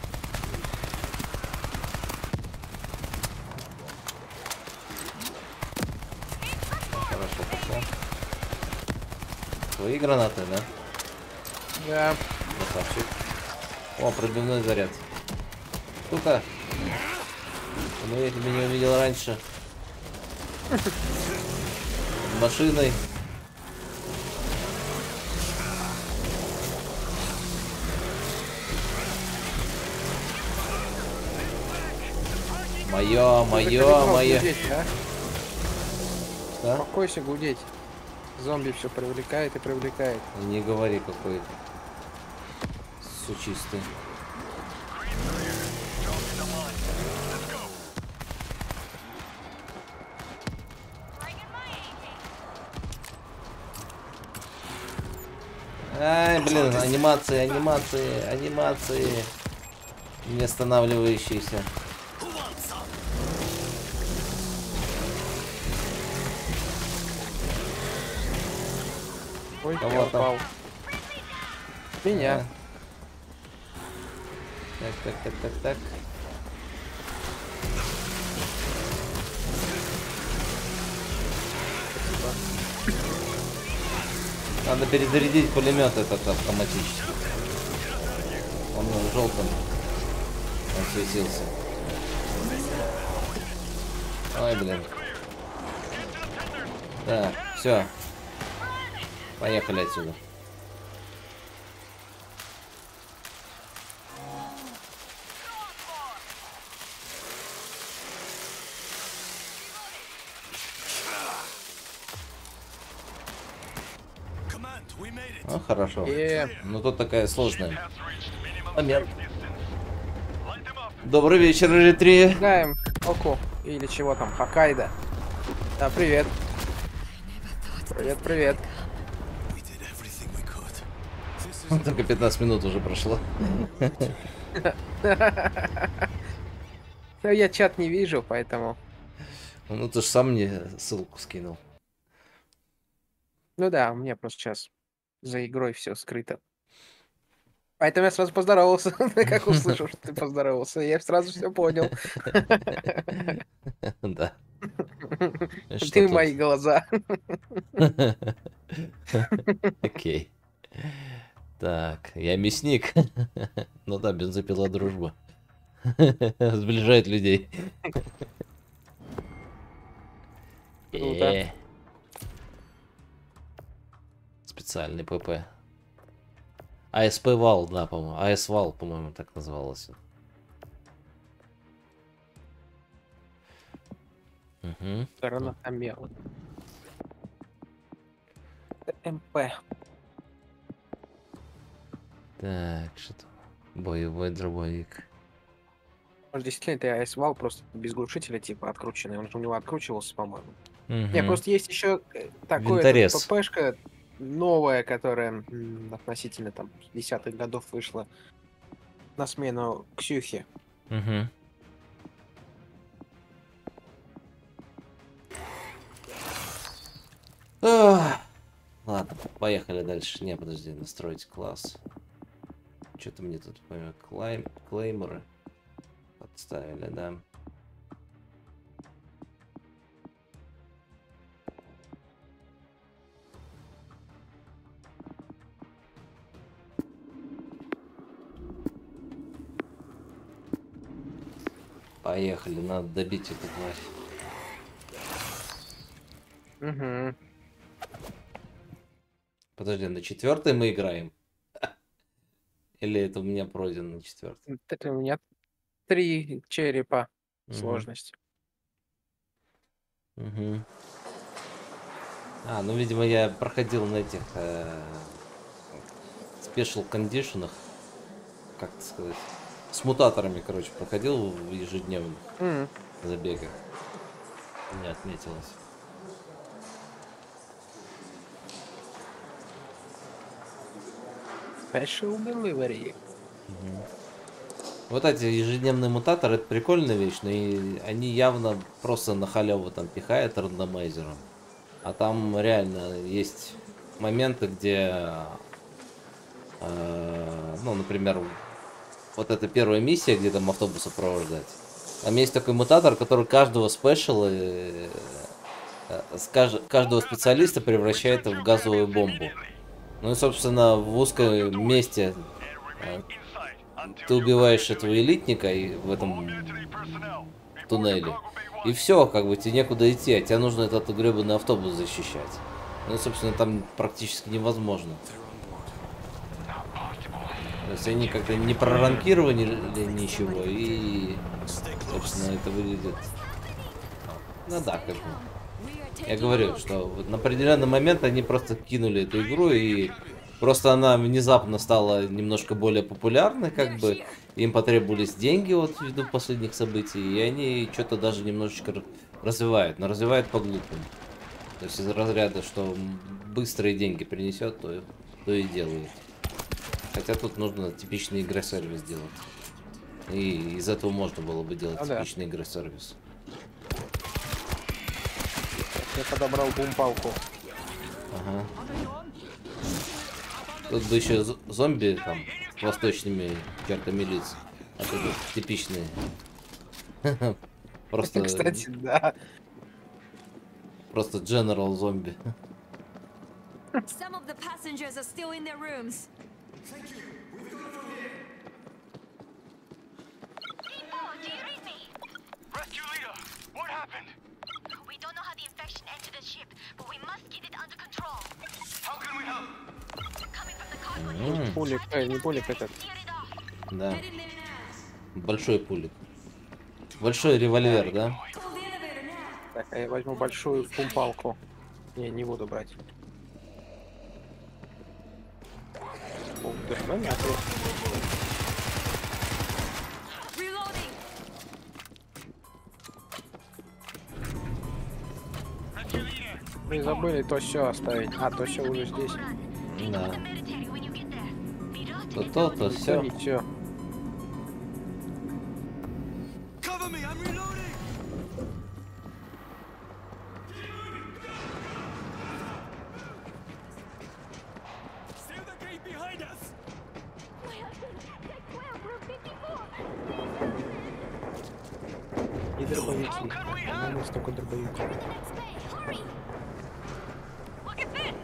Хорошо пошло. Твои гранаты, да? Да. Красавчик. О, пробивной заряд. Сука. Ну я тебя не увидел раньше. Под машиной. Мое, мое, мое. Гудеть, а? Да? Успокойся гудеть. Зомби все привлекает и привлекает. Не говори какой сучистый. Ай, блин, анимации, анимации, анимации. Не останавливающиеся. Ой, Кого я там? упал. Меня. Так, так, так, так, так. Надо перезарядить пулемет этот автоматически. Он в желтом осветился. Ой, блин. Так, все. Поехали отсюда. Command, we made it! Ну, хорошо. Э, Ну, тут такая сложная. Has reached minimum Момент. distance. Light them up. Добрый вечер, Р три. Гаем Оку. Или чего там, Хоккайдо. Да, привет. Привет, привет. We did everything we could. Только пятнадцать минут уже прошло. Ну, я чат не вижу, поэтому... Ну, ты же сам мне ссылку скинул. Ну да, у меня просто сейчас за игрой все скрыто. Поэтому я сразу поздоровался. Как услышал, что ты поздоровался, я сразу все понял. Да. Что Ты тут? мои глаза. Окей. Так, я мясник. Ну да, бензопила дружба. Сближает людей. Круто. Э. Специальный ПП. АСП вал, да, по-моему. АС вал, по-моему, так называлось. Угу. Сторона Амела. МП. Так, что там? Боевой дробовик. Может, действительно, это АС-вал просто без глушителя, типа, открученный. Он же у него откручивался, по-моему. Не, Мгм. просто есть еще такое Винторез. ППшка новая, которая м, относительно там десятых годов вышла на смену Ксюхе. Мгм. Ах, ладно, поехали дальше. Не, подожди, настроить класс. Что-то мне тут э, клайм, клеймеры подставили, да. Поехали, надо добить эту тварь. Угу. Подожди, на четвертой мы играем? Или это у меня пройден на четвертой? Это у меня три черепа Мгм. сложность. Мгм. А, ну, видимо, я проходил на этих э, special кондишенах, как это сказать, с мутаторами, короче, проходил в ежедневных М, забегах. Не отметилось. Special delivery. Вот эти ежедневные мутаторы, это прикольная вещь, но и они явно просто на халяву там пихают рандомайзером. А там реально есть моменты, где, э, ну, например, вот эта первая миссия, где там автобус сопровождать. Там есть такой мутатор, который каждого спешала, э, э, с кажд- каждого специалиста превращает в газовую бомбу. Ну и, собственно, в узком месте э, ты убиваешь этого элитника и в этом туннеле. И все, как бы тебе некуда идти, а тебе нужно этот гребаный автобус защищать. Ну и, собственно, там практически невозможно. То есть они как-то не проранкировали ничего, и, собственно, это выглядит... Ну да, как бы. Я говорю, что вот на определенный момент они просто кинули эту игру, и просто она внезапно стала немножко более популярной, как бы. Им потребовались деньги вот ввиду последних событий, и они что-то даже немножечко р- развивают, но развивают по-глупому. То есть из разряда, что быстрые деньги принесет, то, то и делают. Хотя тут нужно типичный игросервис делать. И из этого можно было бы делать Ну да. типичный игросервис. Я подобрал бумпалку. Ага. Тут бы еще з- зомби там с восточными чертами лиц. А тут вот типичные. Просто, Кстати, да. просто general зомби. Some of the passengers are still in their rooms. Depot, do you read me? Rescue leader, what happened? We don't know how the infection entered the ship, but we must get it under control. How can we help? Coming from the cargo М, Пулик, э, не пулик этот. Clear it off. Да. Большой пулик. Большой револьвер, да? Так, а я возьму большую пумпалку. Не, не буду брать. Ух ты, ну, нет. Reloading. Rescue leader, Мы забыли то все оставить. А, то все уже здесь. Да. Military when you get there. Be ready. То то, то Все, все. не все. Cover me, I'm reloading! seal the gate behind us. И дробовики. У нас только дробовики. Look at this.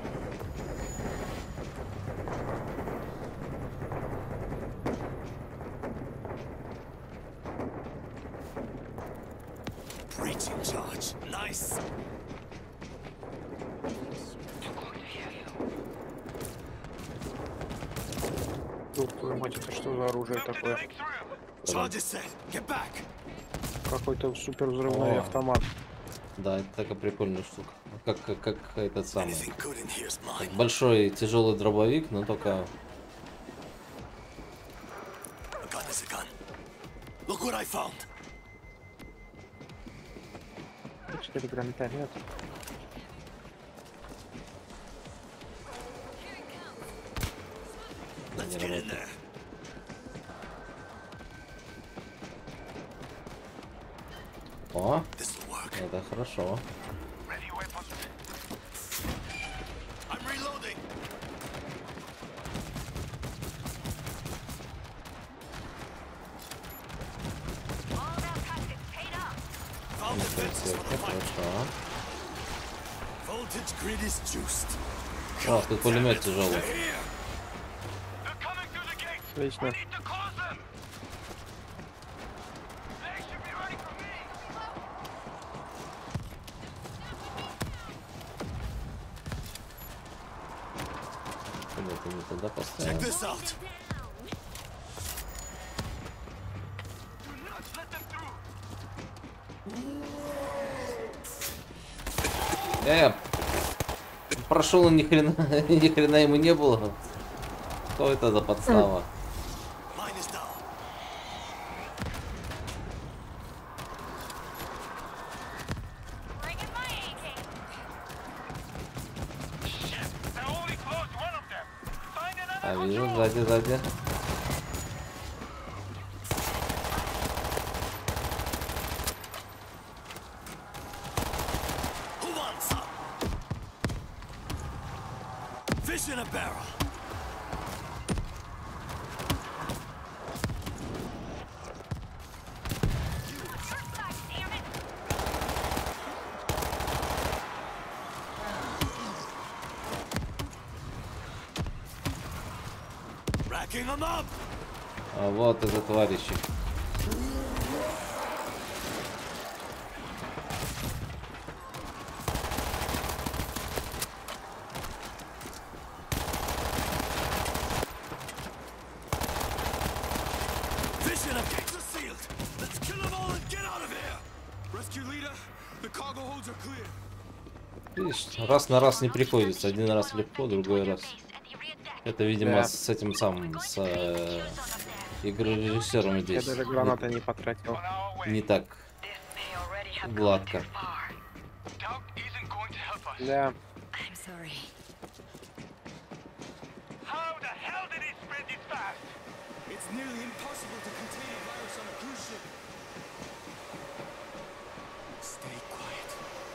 Breaching charge. Nice. Ёб твою мать, это что за оружие такое? Break through. Charge is set. Get back. Какой-то супер взрывной О. автомат. Да, это такая прикольная штука. Как, как, как этот самый. Anything good in here's Как mine. большой тяжелый дробовик, но только A gun is a gun. Look what I found. Что ли, гранатомет? Let's get in there. О, This'll work. это хорошо. Ready weapons. I'm reloading. All that practice paid off. Found defenses for the fight. Хорошо. Voltage grid is juiced. О, тут пулемет тяжелый. They're here. They're coming through the gates. Отлично. We need to close them. They should be ready for me. Это не туда Check поставил. this out. Do not let them through. Э, прошел, ни хрена, ни хрена ему не было. Что это за подстава? Mine is down. Bring in my A-K. Shit, they only closed one of them. Find another А, вижу, control. сзади, сзади. Who wants some? Fish in a barrel. First side, damn it. Racking them up. А вот это товарищи. Fish in a gates are sealed. Let's kill them all and get out of here. Rescue leader, the cargo holds are clear. Видишь, раз на раз не приходится. Один раз легко, другой раз. Это, видимо, Да. с этим самым, с э, игрорежиссером Я здесь даже гранаты не потратил. On our way. не так гладко. Doubt isn't going to help us. Да. I'm sorry. How the hell did it spread this fast? It's nearly impossible to contain a virus on a cruise ship. Stay quiet.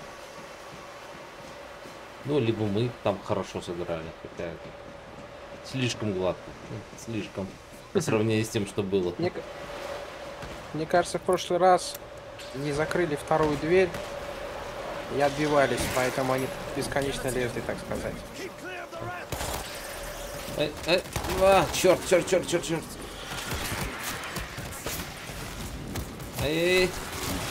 Ну, либо мы там хорошо сыграли, хотя это слишком гладко. Ну, слишком. По сравнению с тем, что было. Мне, ка- мне кажется, в прошлый раз не закрыли вторую дверь и отбивались, поэтому они бесконечно лезли, так сказать. Keep clear of the rats. Эй, эй, а, черт, черт, черт, черт, черт. Эй.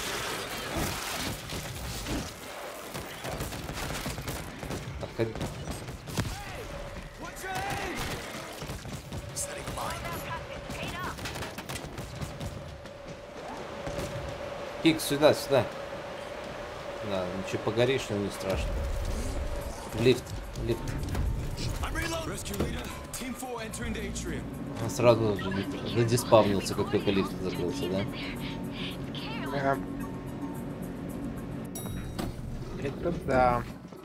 Отходи. What's your aim? Setting mine. Кик, сюда, сюда. Да, ничего, погоришь, но не страшно. Лифт, лифт. I'm reloading. Rescue leader, team four entering the atrium. Он сразу же задиспавнился, как только лифт закрылся, да? Ага. Это да.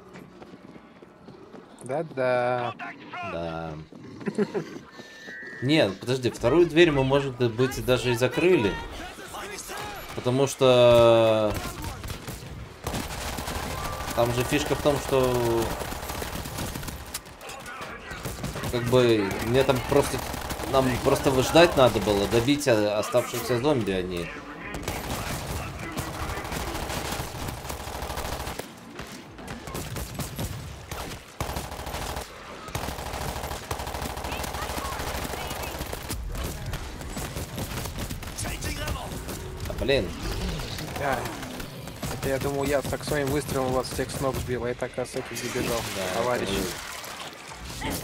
Да-да. Да. Нет, подожди, вторую дверь мы, может быть, даже и закрыли. Потому что там же фишка в том, что как бы мне там просто нам просто выждать надо было, добить о- оставшихся зомби, а не. Changing ammo. А, блин, Да. Это я думал, я так своим выстрелом вас всех с ног сбил, а это, оказывается, это забежал, да, товарищ. это-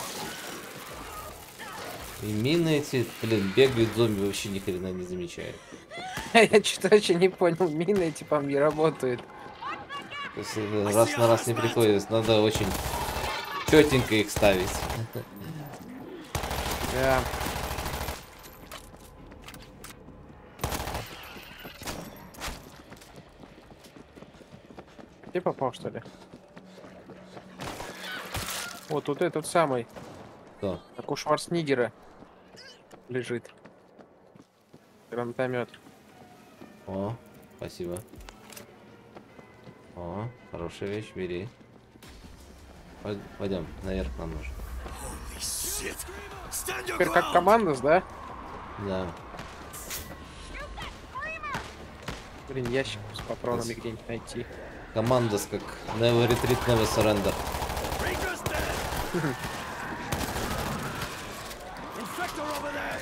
И мины эти, блин, бегают зомби, вообще ни хрена не замечают. Я что-то вообще не понял, мины эти по мне работают. То есть, э, раз на раз не приходится, надо очень четенько их ставить. Да. Ты попал, что ли? Вот тут этот самый, Кто? как у Шварценеггера лежит. Гранатомет. О, спасибо. О, хорошая вещь, бери. Пой- Пойдем, наверх нам нужно. Holy shit! Stand your Теперь как ground! командос, да? Да. Блин, ящик с патронами где-нибудь найти. Командос как Never Retreat, Never Surrender. Breaker's dead! Infector over there!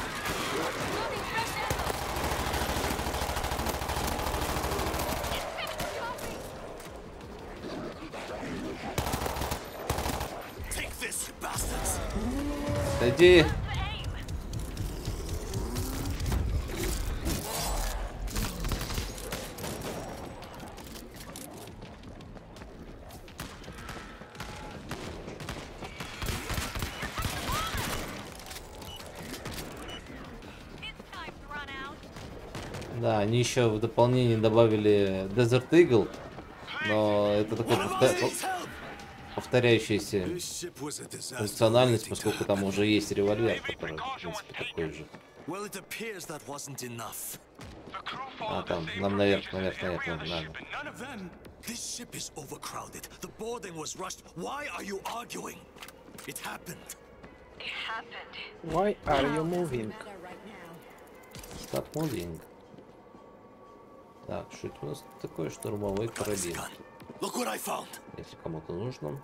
Take this, you bastards! Иди. Да, они еще в дополнение добавили Desert Eagle, но это такой One of us повтор- needs help! повторяющаяся This ship was a disaster функциональность, waiting to поскольку там happen. уже есть револьвер, который, в принципе, такой же. Well, it appears that wasn't enough. The crew А, followed the там, same нам наверх, provisions наверх, every наверх, other надо, ship, надо. and none of them. This ship is overcrowded. The boarding was rushed. Why are you arguing? It happened. It happened. Why are you moving? Matter right now. Stop moving. Так, что это у нас такое? Штурмовой This карабин. gun. Look what I found. Если кому-то нужно.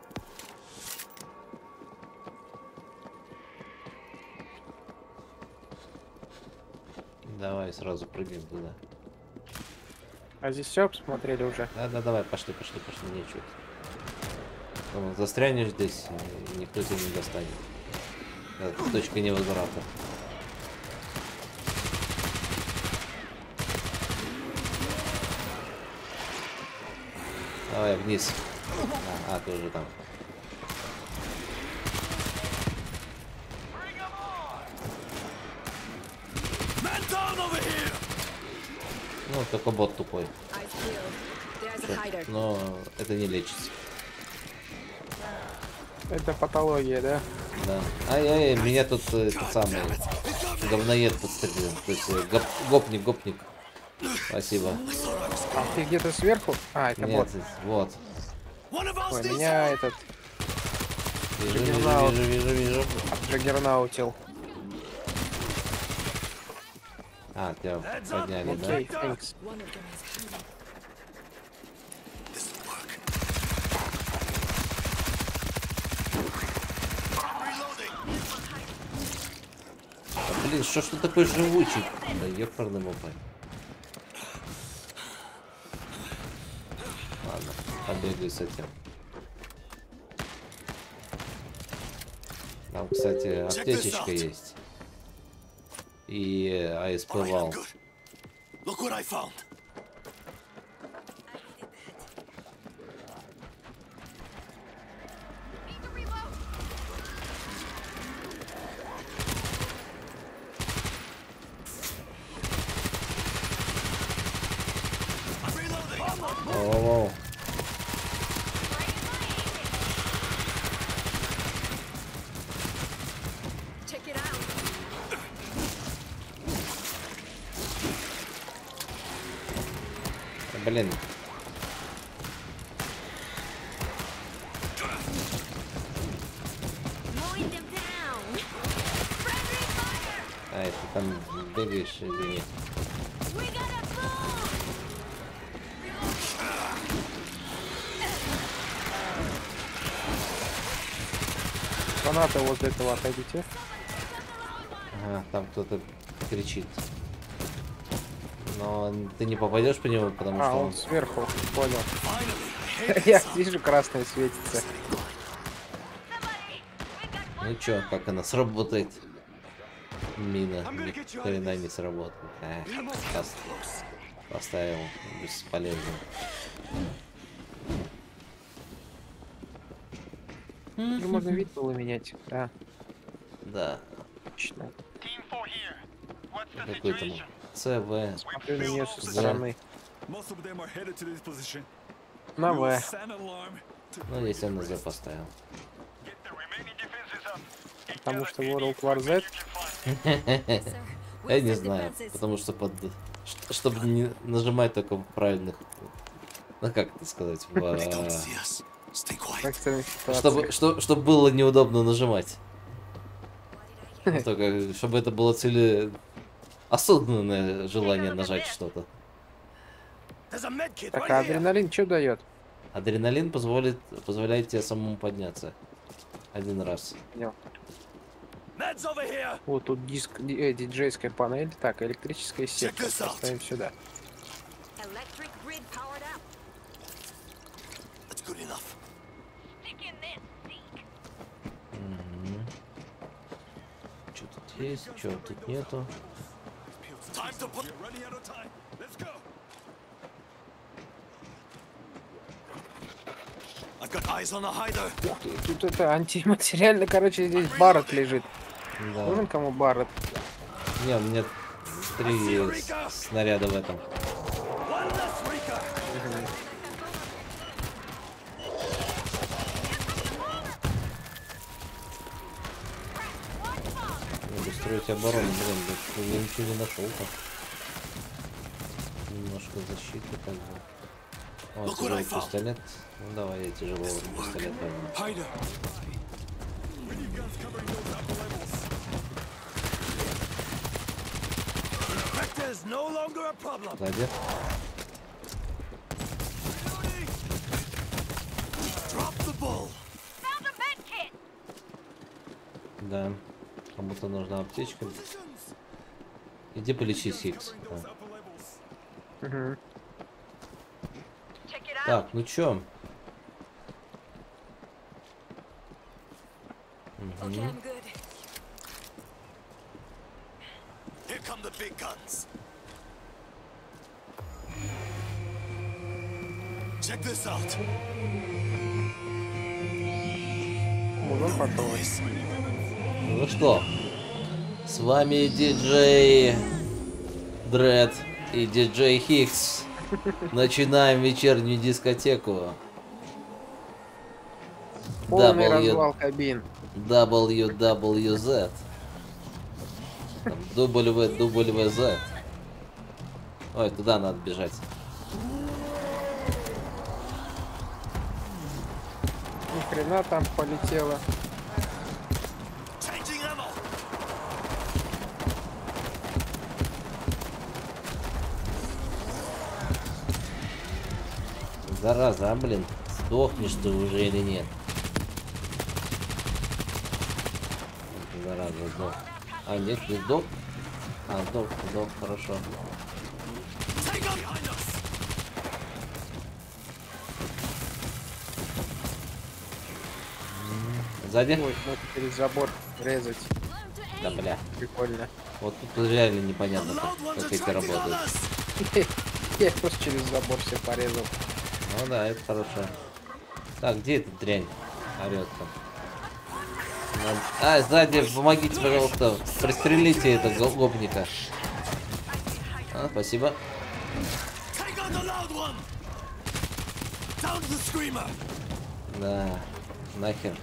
Давай сразу прыгаем туда. А здесь все посмотрели уже. Да, да, давай, пошли, пошли, пошли, нечего. Ну, застрянешь здесь, и никто тебя не достанет. Это точка невозврата. Давай вниз. А, а, ты уже там. Man down over here. Ну, только бот тупой. Eyes peeled. There's a hider. Но это не лечится. Это патология, да? Да. Ай-яй, меня тут э, этот самый говноед подстрелил. То есть э, гоп- гопник, гопник. Спасибо. А ты где-то сверху? А, это Нет, вот. вот. One of us Ой, needs меня help. этот Вижу, вижу, Джаггернаут. вижу, вижу, вижу. джаггернаутил. А, тебя подняли, да? Окей, thanks. One of them is hiding. This will work. Reloading. А, блин, что ж ты такой живучий? Да ёпарный мопай. Ладно, побегай с этим. Там, кстати, аптечечка есть. И АСП All right, I'm вал. good. Look what I found. I'm reloading. Воу-воу. Check it out. Блин. Mowing them down. Friendly fire. Ай, ты там бегаешь, извини. We gotta move. Фанаты возле этого отойдите. Ага, там кто-то кричит. Но ты не попадешь по нему, потому А, что он он... сверху, понял. Finally, I hate Я вижу, красное светится. Ну чё, как она сработает? Мина ни хрена не сработает. А, пос- поставил бесполезно. Ну, можно вид было менять. Да, Да, точно. Team four here. What's the какой там situation? ЦВ. Смотрю на нее со Да. стороны. Most of them are headed to this position. На В. Sound alarm. Ну, если он на Z поставил. Get the remaining defenses up. And Потому gather что any World War Z. equipment you can find. Sir, Я where's не the знаю, defenses? потому что под... Чтобы не нажимать только в правильных... Ну, как это сказать? В... They don't see us. Stay В quiet. экстренных ситуациях. Чтобы, что, чтобы было неудобно нажимать. Ну, только, чтобы это было цели... осознанное желание нажать что-то. There's a med kit Так, right а here. адреналин что дает? Адреналин позволит, позволяет тебе самому подняться. Один раз. Понял. Meds over here. Вот тут диск, ди- э, диджейская панель. Так, электрическая Check сетка. this out. Поставим сюда. Electric grid powered up. That's good enough. Stick in this, Zeke. Что тут есть, что тут нету. Time to put. We're running out of time. Let's go. I've got eyes on a hider. Ух ты, тут это антиматериально, короче, здесь Барретт лежит. Да. Нужен кому Барретт? Не, у меня три с- снаряда в этом. One less Rika. Надо строить оборону, блин, да я ничего не нашел-то. Немножко защиты как бы. О, Look what I тяжелый found. пистолет. Ну давай я тяжелого пистолет возьму. Hider. We need guns covering those upper levels. Vector's no longer a problem. Сзади. Drop the bull. Found a med kit. Да. Кому-то нужна аптечка. Иди полечись, Хикс. Those upper levels. Угу. Check it out. Так, ну чё? Okay, I'm good. Here come the big guns. Check this out. Музон пошел. Boys, Ну что, с вами диджей Дред и диджей Хикс. Начинаем вечернюю дискотеку. Полный W- развал кабин. дабл ю дабл ю зет. Там W W Z. Ой, туда надо бежать. Ни хрена там полетело. changing ammo. Зараза, а, блин, сдохнешь ты уже или нет? Зараза, сдох. А, нет, не сдох? А, сдох, сдох, хорошо. Take up behind us. Сзади? Ой, надо через забор резать. Да, бля. Прикольно. Вот тут реально The непонятно, loud как, ones как are эти tracking on работают. us. Я просто через забор все порезал. Ну да, это хорошо. Так, где эта дрянь? Орет там. Надо- А, сзади, помогите, пожалуйста. Пристрелите этого го- гопника. А, спасибо. Take on the loud one. Down the screamer. Да, нахер.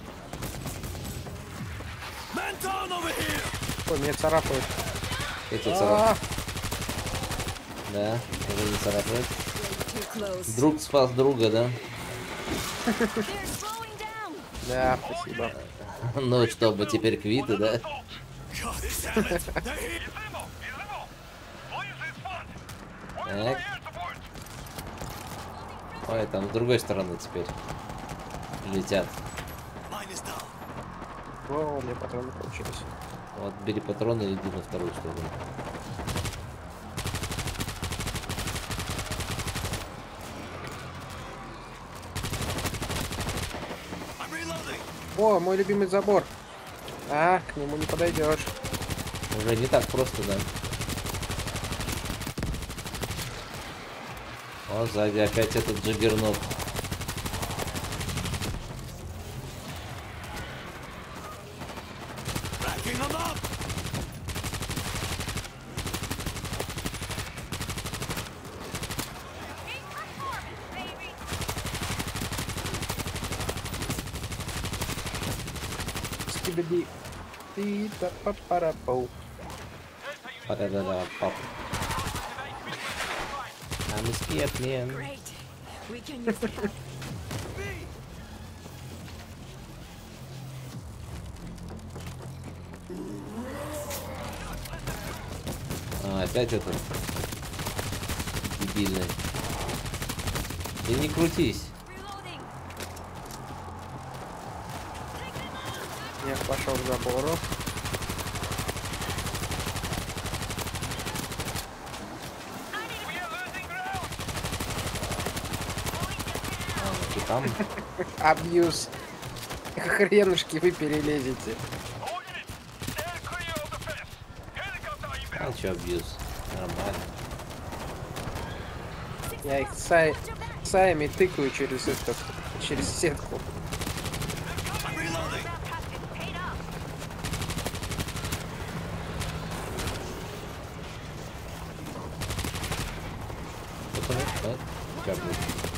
Man down over here. Ой, меня царапают. Эти А, царап... Да, уже не царапает. Too close. Друг спас друга, да? They're slowing down. Да, спасибо. Ну, чтобы теперь квиты, да? God damn it. They're here. Is ammo! Is ammo! Please, it's fun! Where's my Так. air support? Ой, там с другой стороны теперь летят. Mine is down. О, у меня патроны получились. Вот, бери патроны и иди на вторую сторону. I'm reloading. О, мой любимый забор. А, к нему не подойдешь. Уже не так просто, да? О, сзади опять этот джаггернот. Backing them up. Peak performance, baby. Скибиди. Ти-та-па-пара-пау. Пара-ра-ра, пап. I'm a scared man. Great. We can use that. А, опять этот дебильный. Ты не крутись. Reloading. Я пошел к забору. Ты там? Абьюз. Хренушки вы перелезете. А чё, абьюз? Нормально. Я их сай... саями тыкаю через этот, через сетку. I'm reloading. Вот он, да? Как будет?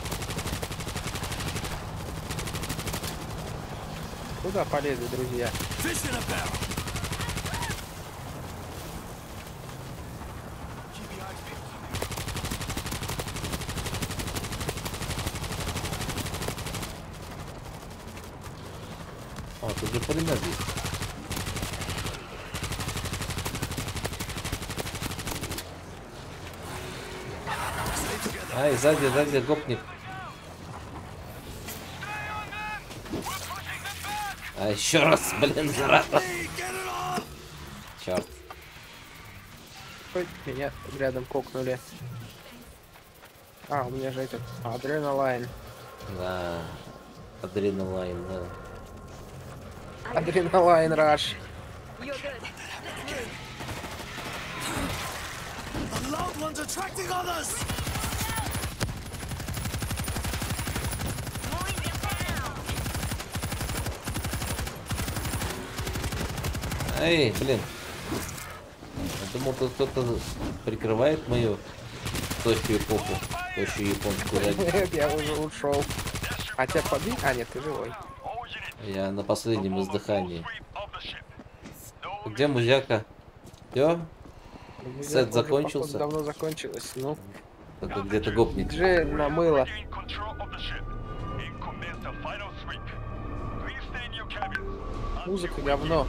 Куда полезли, друзья? Fish in a barrel. А, тут же пулемет есть. Ай, сзади, сзади, гопник. А еще раз, блин, зараза. Hey, get it off. Черт. Ой, меня рядом кокнули. А, у меня же этот адреналайн. Да. Адреналайн, да. Адреналайн раш. You're good. The loud one's attracting others. Эй, блин. Я думал, тут кто-то прикрывает мою тощую попу, тощую японскую задницу. Нет, я уже ушел. А тебя побить? А, нет, ты живой. Я на последнем издыхании. Где музяка? Все? Сет Уже, закончился? походу, давно закончилось. Ну, Это где-то гопник. Дже намыло. Музыка говно.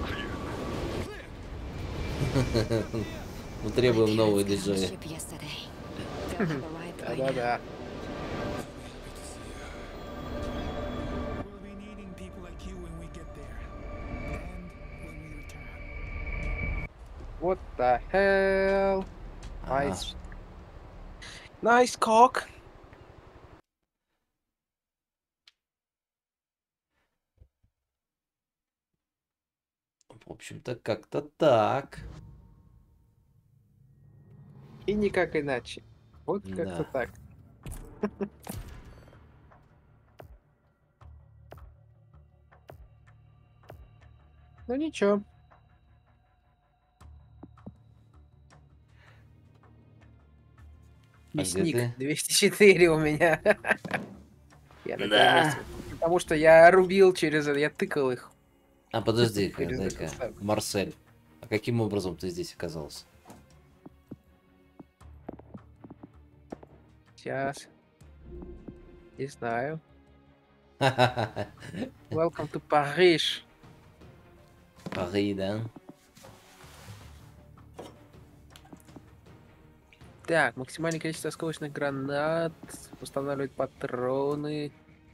Мы требуем нового диджея. Ship yesterday. They'll have arrived by now. Да-да-да. We'll be needing people like you when we get there. And when we return. What the hell? Ага. Nice. Nice cock. В общем-то, как-то так. И никак иначе. Вот как-то Да. так. Ну ничего. А где Мясник ты? двести четыре у меня. Я на Да. первом месте. Потому что я рубил через это, я тыкал их. А подожди-ка, Через дай-ка. эту ставку. Марсель. А каким образом ты здесь оказался? Сейчас. Не знаю. Welcome to Paris. Пари, да? Так, максимальное количество осколочных гранат. Устанавливать патроны.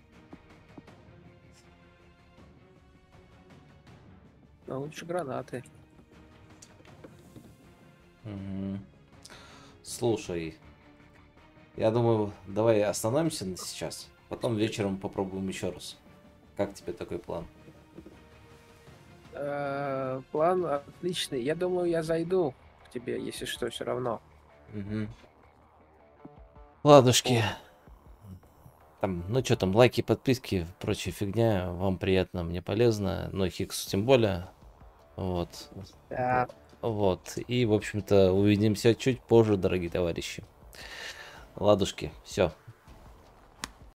А лучше гранаты. Мгм. Слушай, я думаю, давай остановимся на сейчас. Потом вечером попробуем еще раз. Как тебе такой план? Э, План отличный. Я думаю, я зайду к тебе, если что, все равно. Мгм. Ладушки. Там, ну что там, лайки, подписки, прочая фигня. Вам приятно, мне полезно. Но Хиксу тем более. Вот. Да. Вот. И, в общем-то, увидимся чуть позже, дорогие товарищи. Ладушки. Все.